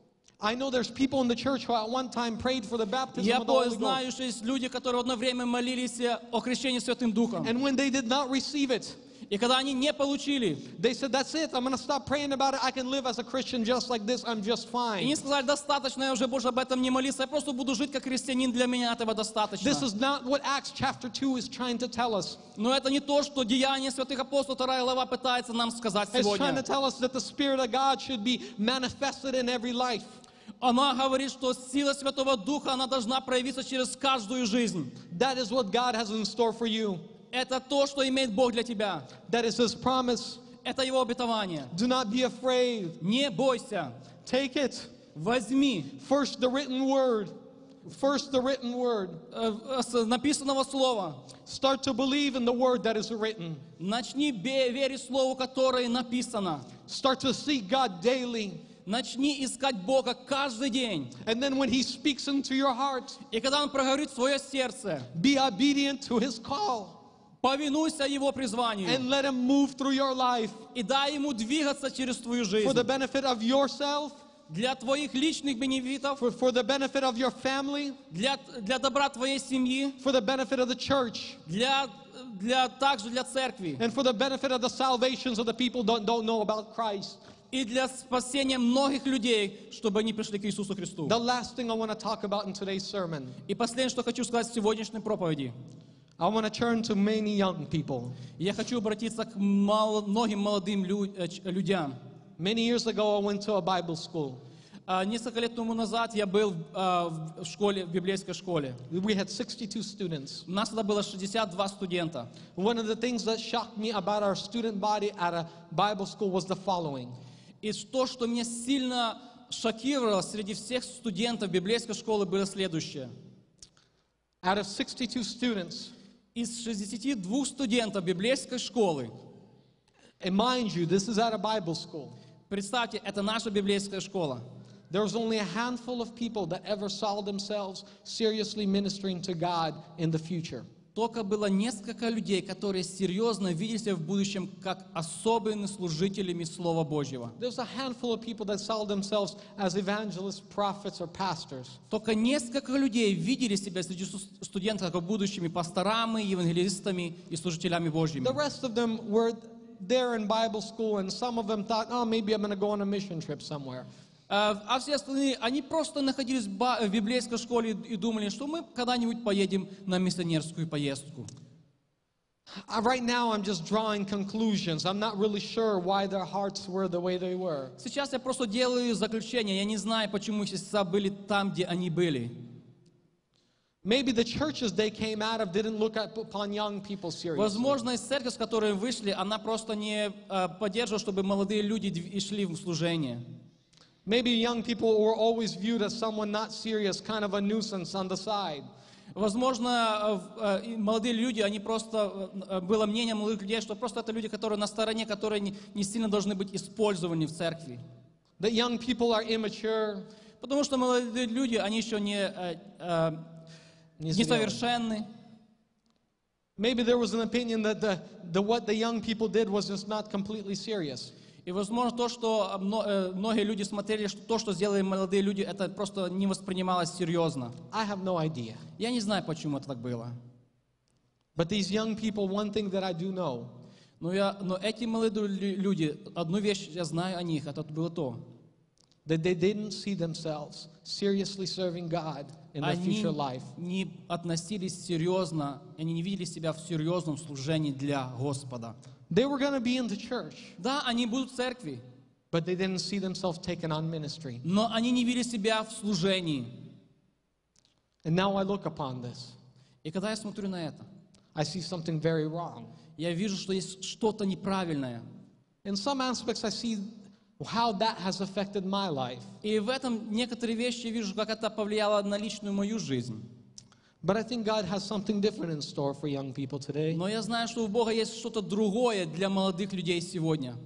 I know there's people in the church who at one time prayed for the baptism Я of the Holy знаю, Ghost. что есть люди, которые одно время молились о крещении Святым Духом. And when they did not receive it, И когда они не получили, they said, that's it, I'm going to stop praying about it. I can live as a Christian just like this. I'm just и fine. они сказали: достаточно, я уже больше об этом не молиться, я просто буду жить как христианин, для меня этого достаточно. This is not what Acts chapter two is trying to tell us. Но это не то, что Деяния святых апостолов, вторая глава, пытается нам сказать It's trying сегодня. to tell us that the Spirit of God should be manifested in every life. Она говорит, что сила Святого Духа, она должна проявиться через каждую жизнь. That is what God has in store for you. Это то, что имеет Бог для тебя. That is His promise. Это Его обетование. Do not be afraid. Не бойся. Take it. Возьми First, the written word. First, the written word. э, с написанного слова. Start to believe in the word that is written. Начни бе- верить слову, которое написано. Start to seek God daily. Начни искать Бога каждый день. And then when He speaks into your heart, И когда Он проговорит свое сердце, be obedient to His call повинуйся Его призванию. and let Him move through your life И дай Ему двигаться через твою for жизнь. the benefit of yourself, Для твоих личных бенефитов, for, for the benefit of your family, для, для добра твоей семьи, for the benefit of the church, для, для, также для церкви. and for the benefit of the salvations of the people that don't, don't know about Christ. И для спасения многих людей, чтобы они пришли к Иисусу Христу. The last thing I want to talk about in today's sermon, И последнее, что хочу сказать в сегодняшней проповеди. I want to turn to many young people. Я хочу обратиться к мало- многим молодым лю- э, ч- людям. Many years ago, I went to a Bible school. А, Несколько лет тому назад я был а, в школе, в библейской школе. We had sixty-two students. У нас тогда было шестьдесят два студента. One of the things that shocked me about our student body at a Bible school was the following. И то, что меня сильно шокировало среди всех студентов библейской школы, было следующее. Out of sixty-two students, Из шестидесяти двух студентов библейской школы, and mind you, this is at a Bible school, представьте, это наша библейская школа. there was only a handful of people that ever saw themselves seriously ministering to God in the future. Только было несколько людей, которые серьезно видели себя в будущем как особенными служителями Слова Божьего. There was a handful of people that saw themselves as evangelists, prophets, or pastors. Только несколько людей видели себя среди студентов как будущими пасторами, евангелистами и служителями Божьими. The rest of them were there in Bible school, and some of them thought, oh, maybe I'm going to go on a mission trip somewhere. А все остальные, они просто находились в библейской школе и думали, что мы когда-нибудь поедем на миссионерскую поездку. Right now, I'm just drawing conclusions. I'm not really sure why their hearts were the way they were. Сейчас я просто делаю заключение. Я не знаю, почему их сердца были там, где они были. Maybe the churches they came out of didn't look at, upon young people seriously. Возможно, из церкви, с которой вышли, она просто не э, поддерживала, чтобы молодые люди дв- шли в служение. Maybe young people were always viewed as someone not serious, kind of a nuisance on the side. Возможно, э, э, молодые люди, они просто, э, было мнение молодых людей, что просто это люди, которые на стороне, которые не, не сильно должны быть использованы в церкви. That young people are immature. Потому что молодые люди, они еще не, э, э, несовершенны. Maybe there was an opinion that the, the what the young people did was just not completely serious. И, возможно, то, что многие люди смотрели, что то, что сделали молодые люди, это просто не воспринималось серьезно. I have no idea. Я не знаю, почему это так было. But these young people, one thing that I do know, Но, я, но эти молодые люди, одну вещь я знаю о них, это было то. that they didn't see themselves seriously serving God in their Они future life. не относились серьезно, они не видели себя в серьезном служении для Господа. They were going to be in the church, Да, они будут в церкви, but they didn't see themselves taking on ministry. но они не видели себя в служении. And now I look upon this. И когда я смотрю на это, I see something very wrong. я вижу, что есть что-то неправильное. In some aspects, I see how that has affected my life. И в этом некоторые вещи я вижу, как это повлияло на личную мою жизнь. But I think God has something different in store for young people today. Но я знаю, что у Бога есть что-то другое для молодых людей сегодня.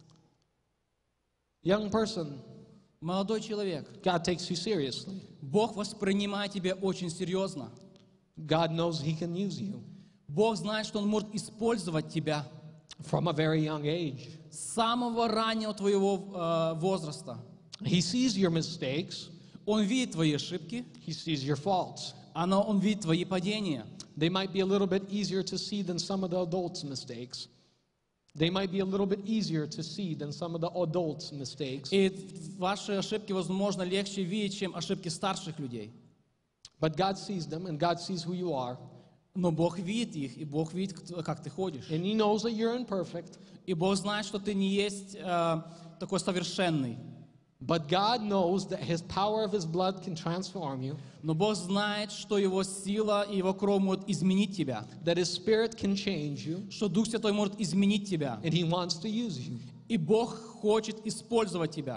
Young person, Молодой человек, God takes you seriously. Бог воспринимает тебя очень серьезно. God knows He can use you Бог знает, что Он может использовать тебя from a very young age. с самого раннего твоего э, возраста. He sees your mistakes. Он видит твои ошибки, He sees your faults. оно, Он видит твои падения. They might be a little bit easier to see than some of the adults' mistakes. They might be a little bit easier to see than some of the adults' mistakes. И ваши ошибки, возможно, легче видеть, чем ошибки старших людей. But God sees them, and God sees who you are. Но Бог видит их, и Бог видит, как ты ходишь. And He knows that you're imperfect. И Бог знает, что ты не есть э, такой совершенный. But God knows that His power of His blood can transform you, Но Бог знает, что Его сила и Его кровь могут изменить тебя. that His Spirit can change you, Что Дух Святой может изменить тебя. and He wants to use you. И Бог хочет использовать тебя.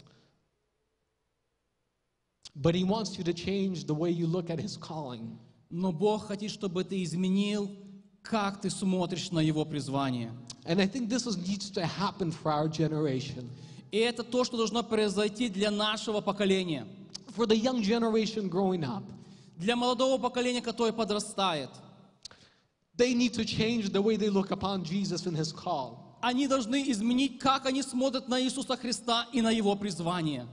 But He wants you to change the way you look at His calling. Но Бог хочет, чтобы ты изменил, как ты смотришь на Его призвание. And I think this is, needs to happen for our generation. И это то, что должно произойти для нашего поколения. For the young generation growing up, Для молодого поколения, которое подрастает. they need to change the way they look upon Jesus and His call. Они должны изменить, как они смотрят на Иисуса Христа и на Его призвание.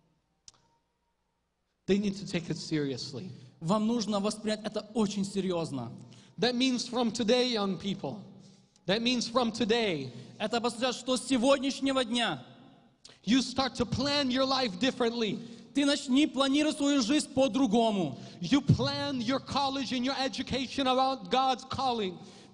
They need to take it seriously. Вам нужно воспринять это очень серьезно. That means from today, young people. That means from today, Это означает, что с сегодняшнего дня you start to plan your life differently. ты начни планировать свою жизнь по-другому. You plan your college and your education around God's calling. Ты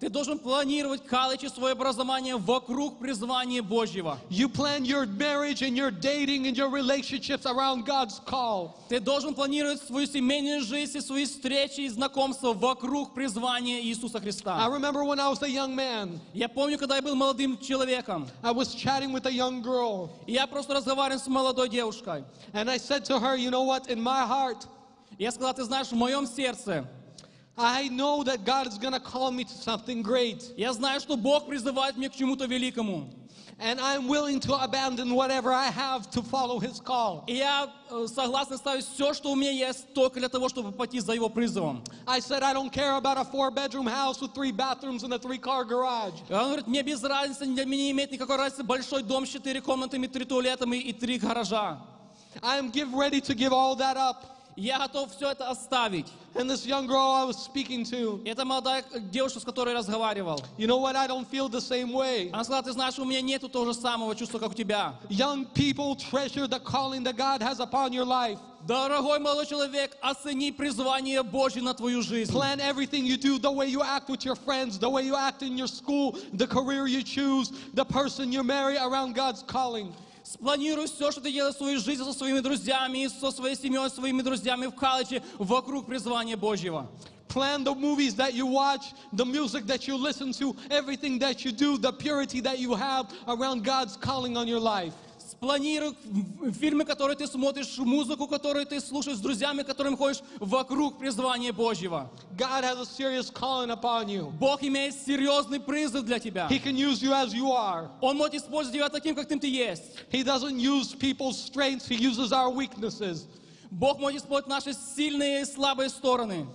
Ты должен планировать колледж и свое образование вокруг призвания Божьего. You plan your marriage and your dating and your relationships around God's call. Ты должен планировать свою семейную жизнь и свои встречи и знакомства вокруг призвания Иисуса I Христа. remember when I was a young man, Я помню, когда я был молодым человеком, I was chatting with a young girl, и я просто разговаривал с молодой девушкой. and I said to her, you know what, in my heart, Я сказал, ты знаешь, в моем сердце, I know that God is going to call me to something great, я знаю, что Бог призывает меня к чему-то великому. and I'm willing to abandon whatever I have to follow His call. И я э, согласен ставить все, что у меня есть, только для того, чтобы пойти за Его призывом. I said, I don't care about a four-bedroom house with three bathrooms and a three-car garage. И он говорит, мне без разницы, для меня не имеет никакой разницы большой дом с четыре комнатами, три туалетами и три гаража. I am give, ready to give all that up. Я готов все это оставить. And this young girl I was speaking to, И это молодая девушка, с которой я разговаривал. you know what, I don't feel the same way. Она сказала, ты знаешь, у меня нету того же самого чувства, как у тебя. Young people treasure the calling that God has upon your life. Дорогой молодой человек, оцени призвание Божье на твою жизнь. Plan everything you do, the way you act with your friends, the way you act in your school, the career you choose, the person you marry around God's calling. Спланируй все, что ты делаешь в своей жизни со своими друзьями, со своей семьей, со своими друзьями в колледже, вокруг призвания Божьего. Plan the movies that you watch, the music that you listen to, everything that you do, the purity that you have around God's calling on your life. Спланируй фильмы, которые ты смотришь, музыку, которую ты слушаешь с друзьями, которым ходишь вокруг призвания Божьего. God has a serious calling upon you. Бог имеет серьезный призыв для тебя. He can use you as you are. Он может использовать тебя таким, каким ты есть. He doesn't use people's strengths, He uses our weaknesses. Бог может использовать наши сильные и слабые стороны.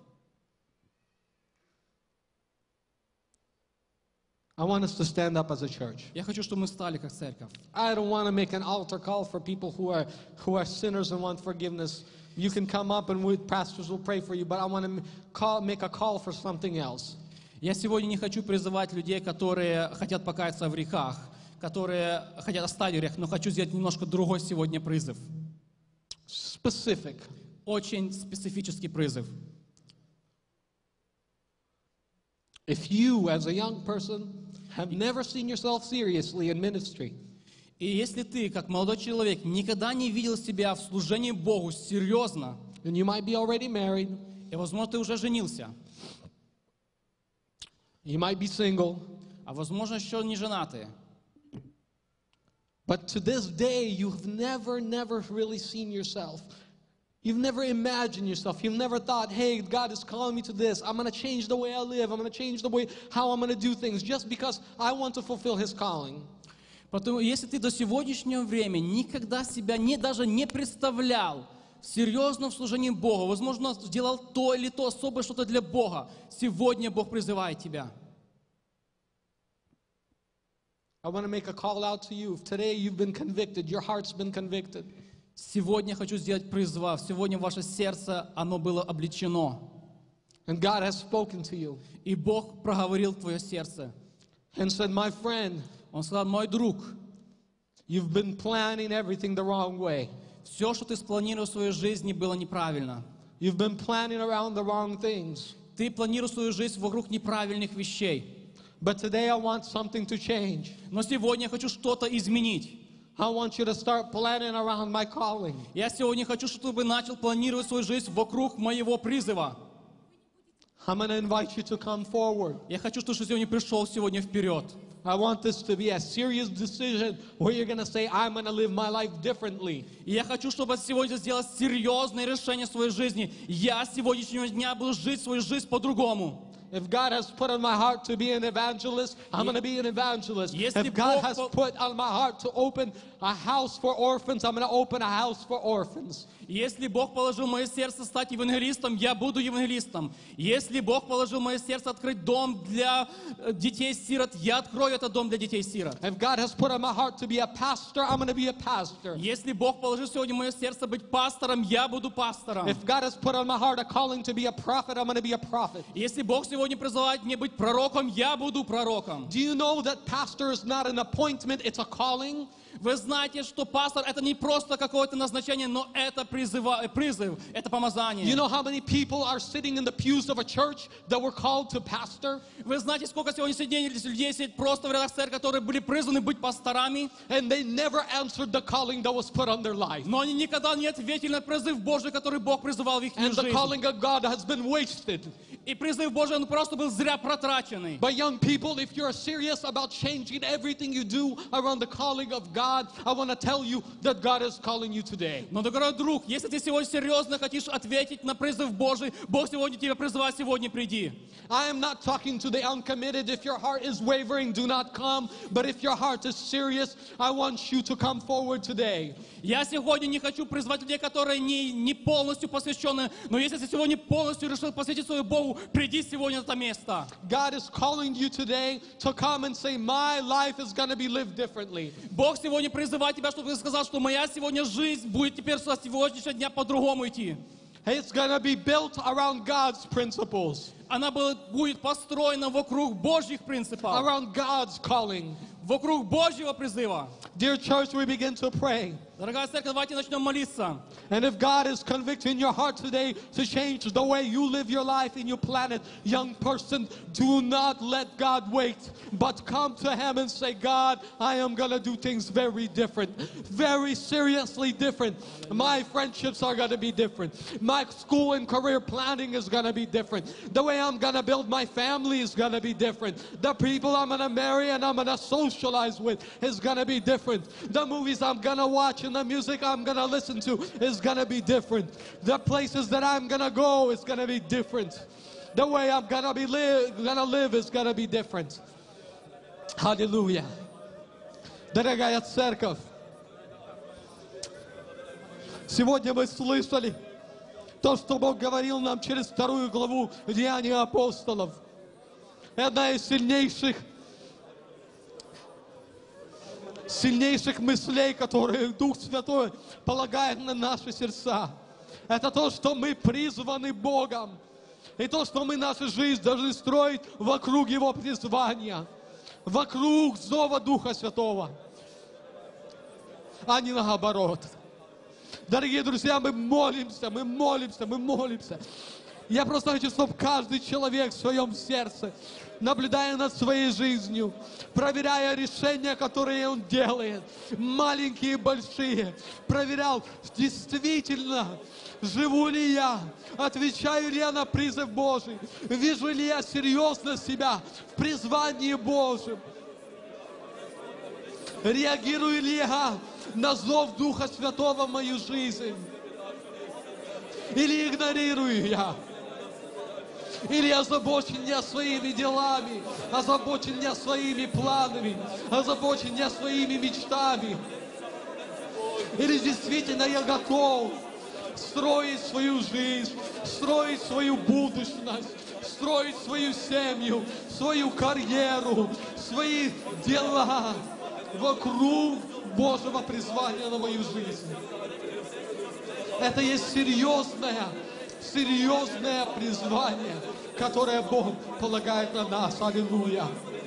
I want us to stand up as a church. Я хочу, чтобы мы стали как церковь. I don't want to make an altar call for people who are who are sinners and want forgiveness. You can come up and we pastors will pray for you, but I want to call, make a call for something else. Я сегодня не хочу призывать людей, которые хотят покаяться в грехах, которые хотят оставить грех, но хочу сделать немножко другой сегодня призыв. Specific. Очень специфический призыв. If you, as a young person, have never seen yourself seriously in ministry, И если ты, как молодой человек, никогда не видел себя в служении Богу серьезно, and you might be already married, и, возможно, ты уже женился, you might be single, а, возможно, еще не женатый, but to this day you've never, never really seen yourself. You've never imagined yourself. You've never thought, hey, God is calling me to this. I'm going to change the way I live. I'm going to change the way how I'm going to do things just because I want to fulfill His calling. Потому если ты до сегодняшнего времени никогда себя не, даже не представлял серьезно в служении Богу, возможно, сделал то или то особое что-то для Бога, сегодня Бог призывает тебя. I want to make a call out to you. If today you've been convicted, your heart's been convicted. Сегодня хочу сделать призыв. Сегодня ваше сердце, оно было обличено. And God has spoken to you И Бог проговорил твое сердце. and said, my friend, Он сказал, мой друг, you've been planning everything the wrong way. все, что ты спланировал в своей жизни, было неправильно. You've been planning around the wrong things. Ты планируешь свою жизнь вокруг неправильных вещей. But today I want something to change. Но сегодня я хочу что-то изменить. I want you to start planning around my calling. Я сегодня хочу, чтобы начал планировать свою жизнь вокруг моего призыва. I'm going to invite you to come forward. Я хочу, чтобы ты сегодня пришел сегодня вперед. I want this to be a serious decision where you're going to say, I'm going to live my life differently. И я хочу, чтобы сегодня сделать серьезное решение в своей жизни. Я с сегодняшнего дня буду жить свою жизнь по-другому. If God has put on my heart to be an evangelist, I'm going to be an evangelist. Если If God Бог has по- put on my heart to open a house for orphans, I'm going to open a house for orphans. Если Бог положил в мое сердце стать евангелистом, я буду евангелистом. Если Бог положил в мое сердце открыть дом для э, детей-сирот, я открою этот дом для детей-сирот. If God has put on my heart to be a pastor, I'm going to be a pastor. Если Бог положил сегодня в мое сердце быть пастором, я буду пастором. If God has put on my heart a calling to be a prophet, I'm going to be a prophet. Если Бог сегодня сегодня призывает мне быть пророком, я буду пророком. Do you know that pastor is not an appointment, it's a calling? Вы знаете, что пастор это не просто какое-то назначение, но это призыва, призыв, это помазание. You know how many people are sitting in the pews of a church that were called to pastor? Вы знаете, сколько сегодня сидит людей сидит просто в рядах церкви, которые были призваны быть пасторами, And they never answered the calling that was put on their life. но они никогда не ответили на призыв Божий, который Бог призывал в их And the жизнь. calling of God has been wasted. И призыв Божий, он просто был зря протраченный. But young people, if you're serious about changing everything you do around the calling of God, I want to tell you that God is calling you today. Но, дорогой друг, если ты сегодня серьезно хочешь ответить на призыв Божий, Бог сегодня тебя призывает, сегодня приди. I am not talking to the uncommitted. If your heart is wavering, do not come. But if your heart is serious, I want you to come forward today. Я сегодня не хочу призвать людей, которые не, не полностью посвящены, но если ты сегодня полностью решил посвятить свою Богу, приди сегодня на это место. God is calling you today to come and say, my life is going to be lived differently. Бог сегодня призывает тебя, чтобы ты сказал, что моя сегодня жизнь будет теперь со сегодняшнего дня по-другому идти. It's going to be built around God's principles, Она будет построена вокруг Божьих принципов, around God's calling. вокруг Божьего призыва. Dear church, we begin to pray. Дорогая церковь, давайте начнем молиться. And if God is convicting your heart today to change the way you live your life in your planet, young person, do not let God wait, but come to Him and say, God, I am going to do things very different, very seriously different. My friendships are going to be different. My school and career planning is going to be different. The way I'm going to build my family is going to be different. The people I'm going to marry and I'm going to socialize with is going to be different. The movies I'm going to watch and the music I'm going to listen to is going to be different. The places that I'm going to go is going to be different. The way I'm going to be live, going to live is going to be different. Hallelujah. Дорогая церковь, сегодня мы слышали то, что Бог говорил нам через вторую главу Деяний апостолов. Одна из сильнейших сильнейших мыслей, которые Дух Святой полагает на наши сердца. Это то, что мы призваны Богом. И то, что мы нашу жизнь должны строить вокруг Его призвания. Вокруг зова Духа Святого. А не наоборот. Дорогие друзья, мы молимся, мы молимся, мы молимся. Я просто хочу, чтобы каждый человек в своем сердце, наблюдая над своей жизнью, проверяя решения, которые он делает, маленькие и большие, проверял, действительно, живу ли я, отвечаю ли я на призыв Божий, вижу ли я серьезно себя в призвании Божьем, реагирую ли я на зов Духа Святого в мою жизнь, или игнорирую я. Или озабочен я своими делами, озабочен я своими планами, озабочен я своими мечтами. Или действительно я готов строить свою жизнь, строить свою будущность, строить свою семью, свою карьеру, свои дела вокруг Божьего призвания на мою жизнь. Это есть серьезное, серьезное призвание, которое Бог полагает на нас. Аллилуйя.